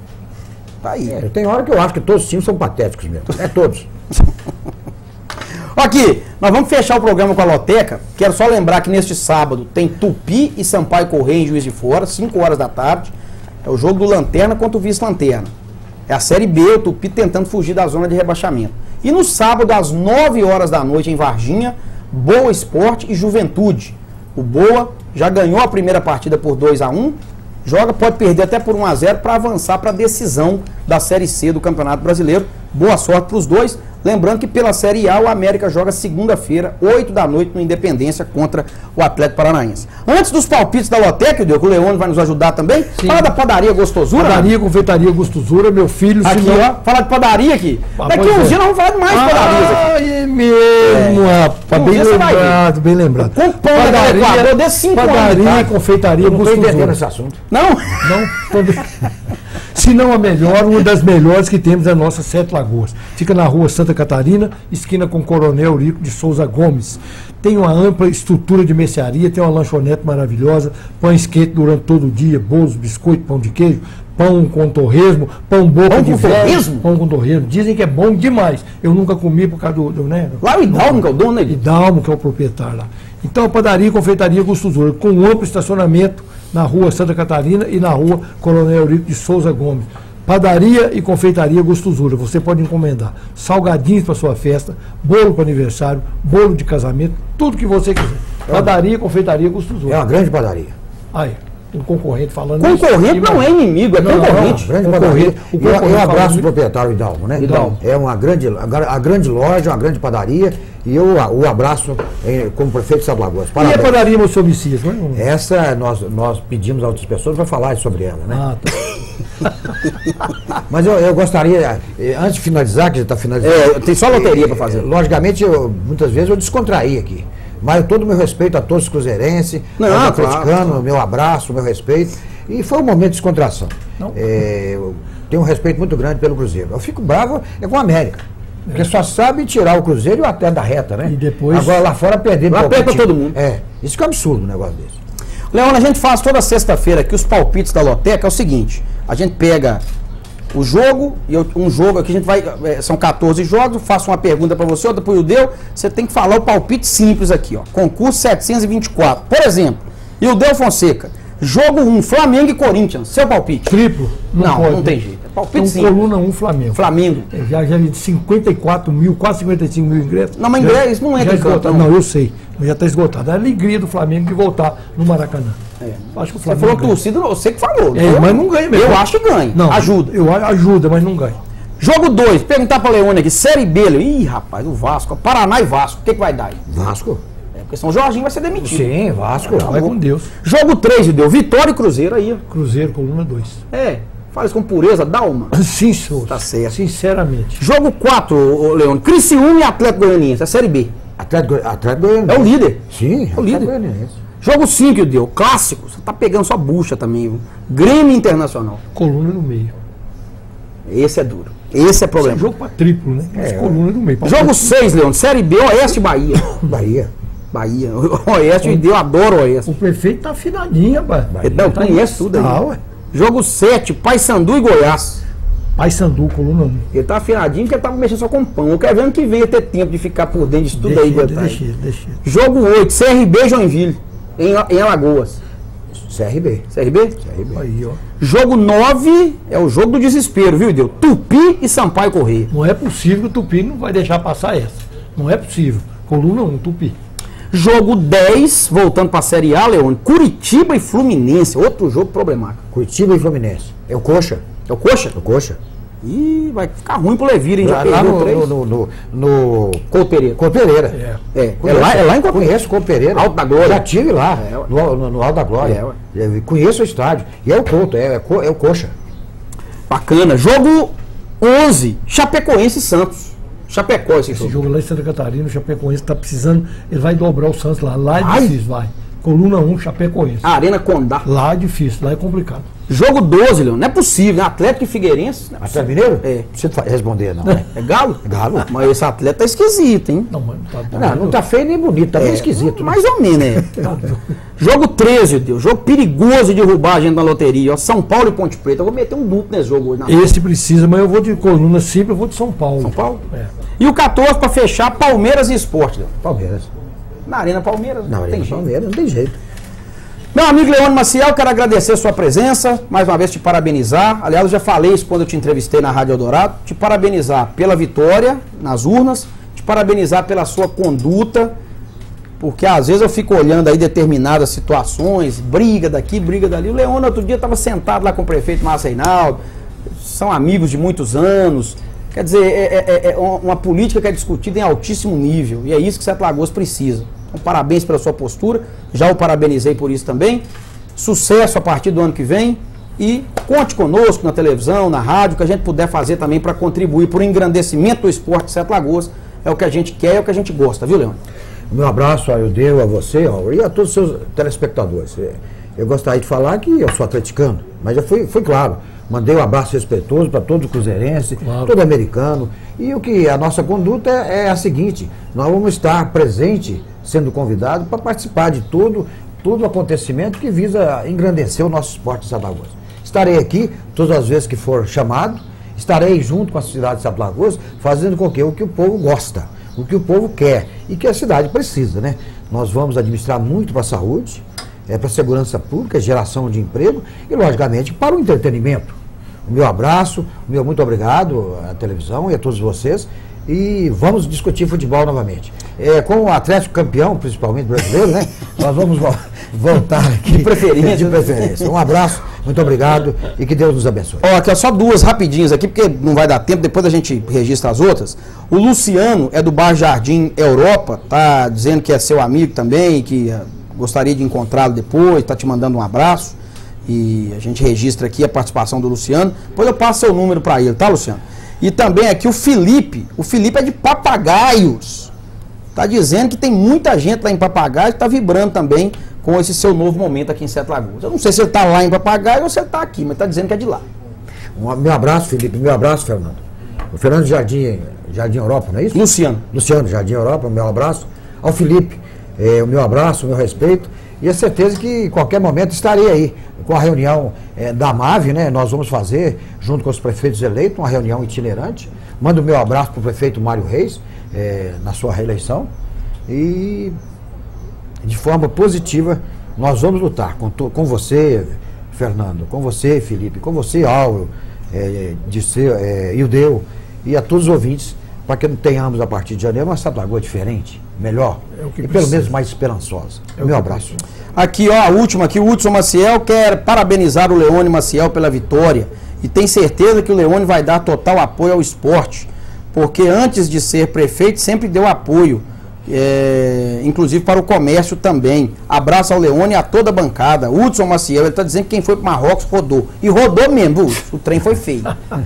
Tá aí. É, tem hora que eu acho que todos os times são patéticos mesmo. É todos. Aqui, nós vamos fechar o programa com a loteca. Quero só lembrar que neste sábado tem Tupi e Sampaio Correia em Juiz de Fora, cinco horas da tarde. É o jogo do Lanterna contra o Vice-Lanterna. É a Série B, o Tupi tentando fugir da zona de rebaixamento. E no sábado, às nove horas da noite, em Varginha, Boa Esporte e Juventude. O Boa já ganhou a primeira partida por dois a um. Joga, pode perder até por um a zero para avançar para a decisão da Série C do Campeonato Brasileiro. Boa sorte para os dois. Lembrando que pela Série A o América joga segunda-feira, oito da noite, no Independência contra o Atlético Paranaense. Antes dos palpites da Loteca, que o Leone vai nos ajudar também, Sim. fala da Padaria Gostosura. Padaria, confeitaria Gostosura, meu filho. Aqui, senão... ó, fala de padaria aqui. Ah, Daqui uns é. dias nós vamos falar de mais ah, padarias aqui. Ah, é mesmo, é. rapaz. Bem lembrado, bem lembrado. Com pão padaria, da Equador, desse cinco padaria anos, e confeitaria Eu não estou Gostosura. entendendo esse assunto. Não? Não, se não a melhor, uma das melhores que temos é a nossa Sete Lagoas. Fica na rua Santa Catarina, esquina com Coronel Eurico de Souza Gomes. Tem uma ampla estrutura de mercearia, tem uma lanchonete maravilhosa, pães quentes durante todo o dia, bolos, biscoito, pão de queijo, pão com torresmo, pão boca pão de com velho, torresmo? Pão com torresmo. Dizem que é bom demais. Eu nunca comi por causa do... do né? Lá o Idalmo, que é o dono, né? Idalmo, que é o proprietário lá. Então, a padaria e confeitaria Gostosura, com um amplo estacionamento na rua Santa Catarina e na rua Coronel Eurico de Souza Gomes. Padaria e confeitaria Gostosura. Você pode encomendar salgadinhos para sua festa, bolo para aniversário, bolo de casamento, tudo que você quiser. Padaria e confeitaria Gostosura. É uma grande padaria. Aí, um concorrente falando Concorrente isso, não é inimigo, é não, concorrente. Grande Concorrente. padaria. O Eu, eu concorrente abraço falando- o proprietário Idalmo, né? Idalmo. É uma grande, a grande loja, uma grande padaria, e eu o abraço eh, como prefeito de Sete Lagoas. E a Parabéns. padaria Moção Messias? Não é? Essa nós, nós pedimos a outras pessoas para falar sobre ela, né? Ah, tá. Mas eu, eu gostaria, eh, antes de finalizar, que já está finalizando. É, tem só loteria eh, pra fazer. eh, Logicamente, eu, muitas vezes eu descontraí aqui. Mas todo o meu respeito a todos os cruzeirenses, Não, aos claro, atleticanos, claro. meu abraço, meu respeito. E foi um momento de descontração. Eh, eu tenho um respeito muito grande pelo Cruzeiro. Eu fico bravo é com a América. Porque só sabe tirar o Cruzeiro e o até da reta, né? E depois- Agora lá fora perder. Lá pra perde qualquer pra todo time. mundo. É, isso que é um absurdo um negócio desse. Leona, a gente faz toda sexta-feira aqui os palpites da Loteca. É o seguinte, a gente pega o jogo, e eu- um jogo aqui, a gente vai, é, são quatorze jogos, eu faço uma pergunta pra você, outra pro Ildeu, você tem que falar o palpite simples aqui, ó. Concurso setecentos e vinte e quatro. Por exemplo, Ildeu Fonseca, jogo um, Flamengo e Corinthians, seu palpite. Triplo? Não, pode. não tem jeito. É palpite Então, simples. coluna um, Flamengo. Flamengo. É, Já, já vi cinquenta e quatro mil, quase cinquenta e cinco mil ingressos. Não, mas Já- ingresso, isso não entra já em campo, esgotado. não. Não, eu sei. Mas já está esgotado. A alegria do Flamengo de voltar no Maracanã. É. Acho que o Você Flamengo falou ganha. torcida, você que falou. É, Eu- mas não ganha mesmo. Eu acho que ganha. Não, Ajuda. Eu a- ajuda, mas não ganha. Jogo dois, perguntar pra Leone aqui, Série B. Ele- Ih, rapaz, o Vasco, Paraná e Vasco, o que, que vai dar aí? Vasco? É, porque São Jorginho vai ser demitido. Sim, Vasco. Vai com Deus. Jogo três, deu Vitória e Cruzeiro aí, ó. Cruzeiro, coluna dois. É, fala isso com pureza, dá uma. Sim, senhor. Tá certo. Sinceramente. Jogo quatro, ô, Leone, Criciúma e Atlético Goianiense, é Série B. Atlético, Atlético Goianiense. É o líder. Sim, É o líder. Atlético Goianiense. Jogo cinco, deu clássico, você tá pegando sua bucha também, viu? Grêmio Internacional. Coluna no meio. Esse é duro. Esse é problema. Jogo para triplo, né? Mas É, coluna no meio. Jogo seis, Leone, Série B, Oeste e Bahia. Bahia. Bahia. O Oeste, eu adoro o Oeste. O prefeito tá afinadinho, rapaz. Não, Tá conhece em- tudo aí. Ah, ué. Jogo sete, Paysandu e Goiás. Paysandu, coluna um. Ele tá afinadinho porque ele tava mexendo só com pão. Eu quero ver ano que vem ele ter tempo de ficar por dentro disso tudo aí. Deixa, detalhe. deixa, ele, deixa. ele. Jogo oito, C R B e Joinville, em, em Alagoas. C R B. C R B? C R B. Aí, ó. Jogo nove é o jogo do desespero, viu, Deu? Tupi e Sampaio Correia. Não é possível que o Tupi não vai deixar passar essa. Não é possível. Coluna um, Tupi. Jogo dez, voltando pra Série A, Leone, Curitiba e Fluminense. Outro jogo problemático. Curitiba e Fluminense. É o Coxa. É o Coxa? É o Coxa. Ih, vai ficar ruim pro Levira, hein? Já Lá, lá perdeu no, três. no, no, no, no Couto Pereira. Couto Pereira. É. É, é Conheço, lá, é lá em Couto Conheço o Couto Pereira. Alto da Glória. Já estive lá, É, ué. no, no, no Alto da Glória. É, ué. Eu conheço o estádio. E é o Couto, é, é, co- é o Coxa. Bacana. Jogo onze, Chapecoense e Santos. Chapecó esse Esse jogo. jogo lá em Santa Catarina, o Chapecoense tá precisando. Ele vai dobrar o Santos lá. Lá é Vai? difícil, vai. Coluna um, Chapecoense. Arena Condá. Lá é difícil, lá é complicado. Jogo doze, Leão. Não é possível, né? Atlético e Figueirense. Não é Atlético Mineiro? É. Não precisa fa- responder, não. né? É Galo? É Galo. Mas esse atleta tá esquisito, hein? Não, mas tá, tá Não, não tá feio nem bonito, tá bem É, esquisito. né? Mais ou menos, né? Jogo treze, Deus. Jogo perigoso de derrubar a gente na loteria. Ó. São Paulo e Ponte Preta. Eu vou meter um duplo nesse jogo hoje. Na Esse precisa, mas eu vou de coluna simples, eu vou de São Paulo. São Paulo? É. E o quatorze para fechar, Palmeiras e Sport, Leone. Palmeiras. Na Arena Palmeiras, Na não Arena tem jeito. Palmeiras, não tem jeito. Meu amigo Leone Maciel, quero agradecer a sua presença, mais uma vez te parabenizar. Aliás, eu já falei isso quando eu te entrevistei na Rádio Eldorado. Te parabenizar pela vitória nas urnas, te parabenizar pela sua conduta, porque às vezes eu fico olhando aí determinadas situações, briga daqui, briga dali. O Leone outro dia estava sentado lá com o prefeito Márcio Reinaldo, são amigos de muitos anos. Quer dizer, é, é, é uma política que é discutida em altíssimo nível, e é isso que Sete Lagoas precisa. Então, parabéns pela sua postura, já o parabenizei por isso também. Sucesso a partir do ano que vem e conte conosco na televisão, na rádio, que a gente puder fazer também para contribuir para o engrandecimento do esporte de Sete Lagoas. É o que a gente quer, é o que a gente gosta, viu, Leone? Meu abraço a Eudeu, a você, ó, e a todos os seus telespectadores. Eu gostaria de falar que eu sou atleticano, mas já fui, fui claro. Mandei um abraço respeitoso para todo cruzeirense, claro. Todo americano. E o que a nossa conduta é, é a seguinte: nós vamos estar presente, sendo convidado para participar de todo, todo acontecimento que visa engrandecer o nosso esporte de Sete Lagoas. Estarei aqui todas as vezes que for chamado, estarei junto com a cidade de Sete Lagoas, fazendo com que o que o povo gosta, o que o povo quer e que a cidade precisa, né? Nós vamos administrar muito para a saúde, é, para a segurança pública, geração de emprego e, logicamente, para o entretenimento. O meu abraço, o meu muito obrigado à televisão e a todos vocês. E vamos discutir futebol novamente. É, com o Atlético campeão, principalmente brasileiro, né? Nós vamos vo voltar aqui. De preferência. De preferência. Um abraço, muito obrigado e que Deus nos abençoe. Ó, aqui, ó, só duas rapidinhas aqui, porque não vai dar tempo, depois a gente registra as outras. O Luciano é do Bar Jardim Europa, tá dizendo que é seu amigo também, que uh, gostaria de encontrá-lo depois, tá te mandando um abraço. E a gente registra aqui a participação do Luciano. Depois eu passo seu número para ele, tá, Luciano? E também aqui o Felipe. O Felipe é de Papagaios. Tá dizendo que tem muita gente lá em Papagaios que tá vibrando também com esse seu novo momento aqui em Sete Lagoas. Eu não sei se ele tá lá em Papagaio ou se ele tá aqui, mas tá dizendo que é de lá. Um, meu abraço, Felipe. Meu abraço, Fernando. O Fernando Jardim, Jardim Europa, não é isso? Luciano. Luciano, Jardim Europa, meu abraço. Ao Felipe, é, o meu abraço, o meu respeito. E a certeza que em qualquer momento estarei aí com a reunião é, da MAVE, né? Nós vamos fazer, junto com os prefeitos eleitos, uma reunião itinerante. Mando o meu abraço para o prefeito Mário Reis, é, na sua reeleição. E de forma positiva, nós vamos lutar com, com você, Fernando, com você, Felipe, com você, Álvaro, é, de ser, é, Ildeu, e a todos os ouvintes, para que tenhamos a partir de janeiro uma Sete Lagoas diferente, melhor, é e pelo menos mais esperançosa. É meu abraço. Aqui, ó, a última aqui, o Hudson Maciel quer parabenizar o Leone Maciel pela vitória e tem certeza que o Leone vai dar total apoio ao esporte, porque antes de ser prefeito sempre deu apoio, é, inclusive para o comércio também. Abraço ao Leone e a toda a bancada. Hudson Maciel, ele está dizendo que quem foi para Marrocos rodou, e rodou mesmo, Hudson. O trem foi feio.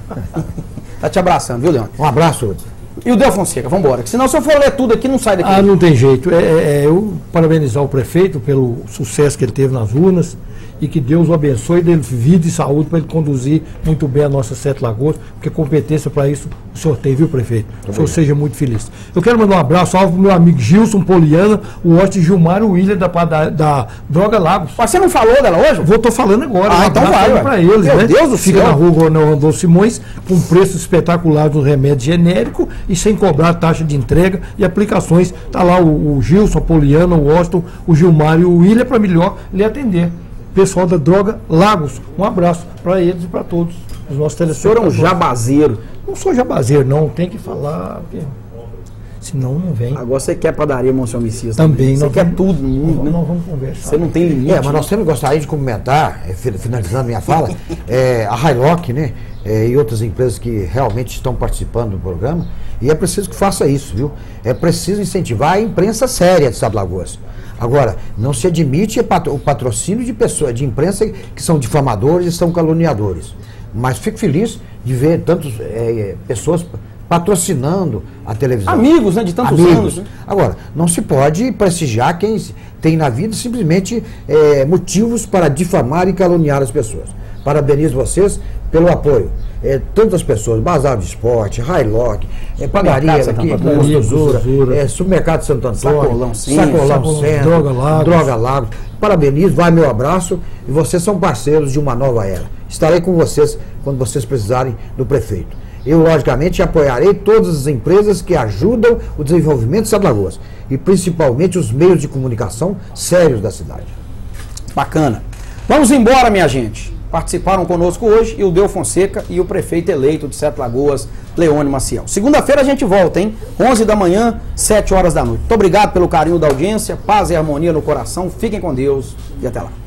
Tá te abraçando, viu, Leone? Um abraço, Hudson. E o Del Fonseca, vamos embora. Senão, se eu for ler tudo aqui, não sai daqui. Ah, não tem jeito. É, é, eu parabenizar o prefeito pelo sucesso que ele teve nas urnas e que Deus o abençoe, dê vida e saúde para ele conduzir muito bem a nossa Sete Lagoas, porque competência para isso o senhor tem, viu, prefeito? O senhor seja muito feliz. Eu quero mandar um abraço para o meu amigo Gilson Poliana, o Horti Gilmar e o William da, da, da Droga Lagos. Mas você não falou dela hoje? Vou, tô falando agora. Ah, um então vai, para eles, meu né? Deus do Fica céu. na rua Coronel Randolfo Simões, com preço espetacular do remédio genérico e sem cobrar taxa de entrega e aplicações. Tá lá o, o Gilson, a Poliana, o Austin, o Gilmar e o William para melhor lhe atender. Pessoal da Droga Lagos, um abraço para eles e para todos os nossos telespectadores. O senhor é um jabazeiro. Não sou jabazeiro, não, tem que falar, porque senão não vem. Agora você quer padaria Monsenhor Messias também. Você nós quer vamos, tudo no mundo, nós, né? Nós vamos conversar. Você não tem limite. É, mas nós sempre gostaria de cumprimentar, é, finalizando minha fala, é, a Highlock, né? É, e outras empresas que realmente estão participando do programa. E é preciso que faça isso, viu? É preciso incentivar a imprensa séria de Sete Lagoas. Agora, não se admite o patrocínio de pessoas, de imprensa que são difamadores e são caluniadores. Mas fico feliz de ver tantas é, pessoas patrocinando a televisão. Amigos, né? De tantos Amigos. anos. Né? Agora, não se pode prestigiar quem tem na vida simplesmente é, motivos para difamar e caluniar as pessoas. Parabenizo vocês pelo apoio. É, tantas pessoas, Bazar de Esporte, Highlock, é, padaria aqui, Gostosura, é, Supermercado Santo Antônio, Sacolão Centro, Sacolão Centro, Droga Lagos. Droga Lagos. Parabenizo, vai meu abraço e vocês são parceiros de uma nova era. Estarei com vocês quando vocês precisarem do prefeito. Eu, logicamente, apoiarei todas as empresas que ajudam o desenvolvimento de Sete Lagoas e principalmente os meios de comunicação sérios da cidade. Bacana. Vamos embora, minha gente. Participaram conosco hoje o Ildeu Fonseca e o prefeito eleito de Sete Lagoas, Leônio Maciel. Segunda-feira a gente volta, hein? onze da manhã, sete horas da noite. Muito obrigado pelo carinho da audiência, paz e harmonia no coração. Fiquem com Deus e até lá.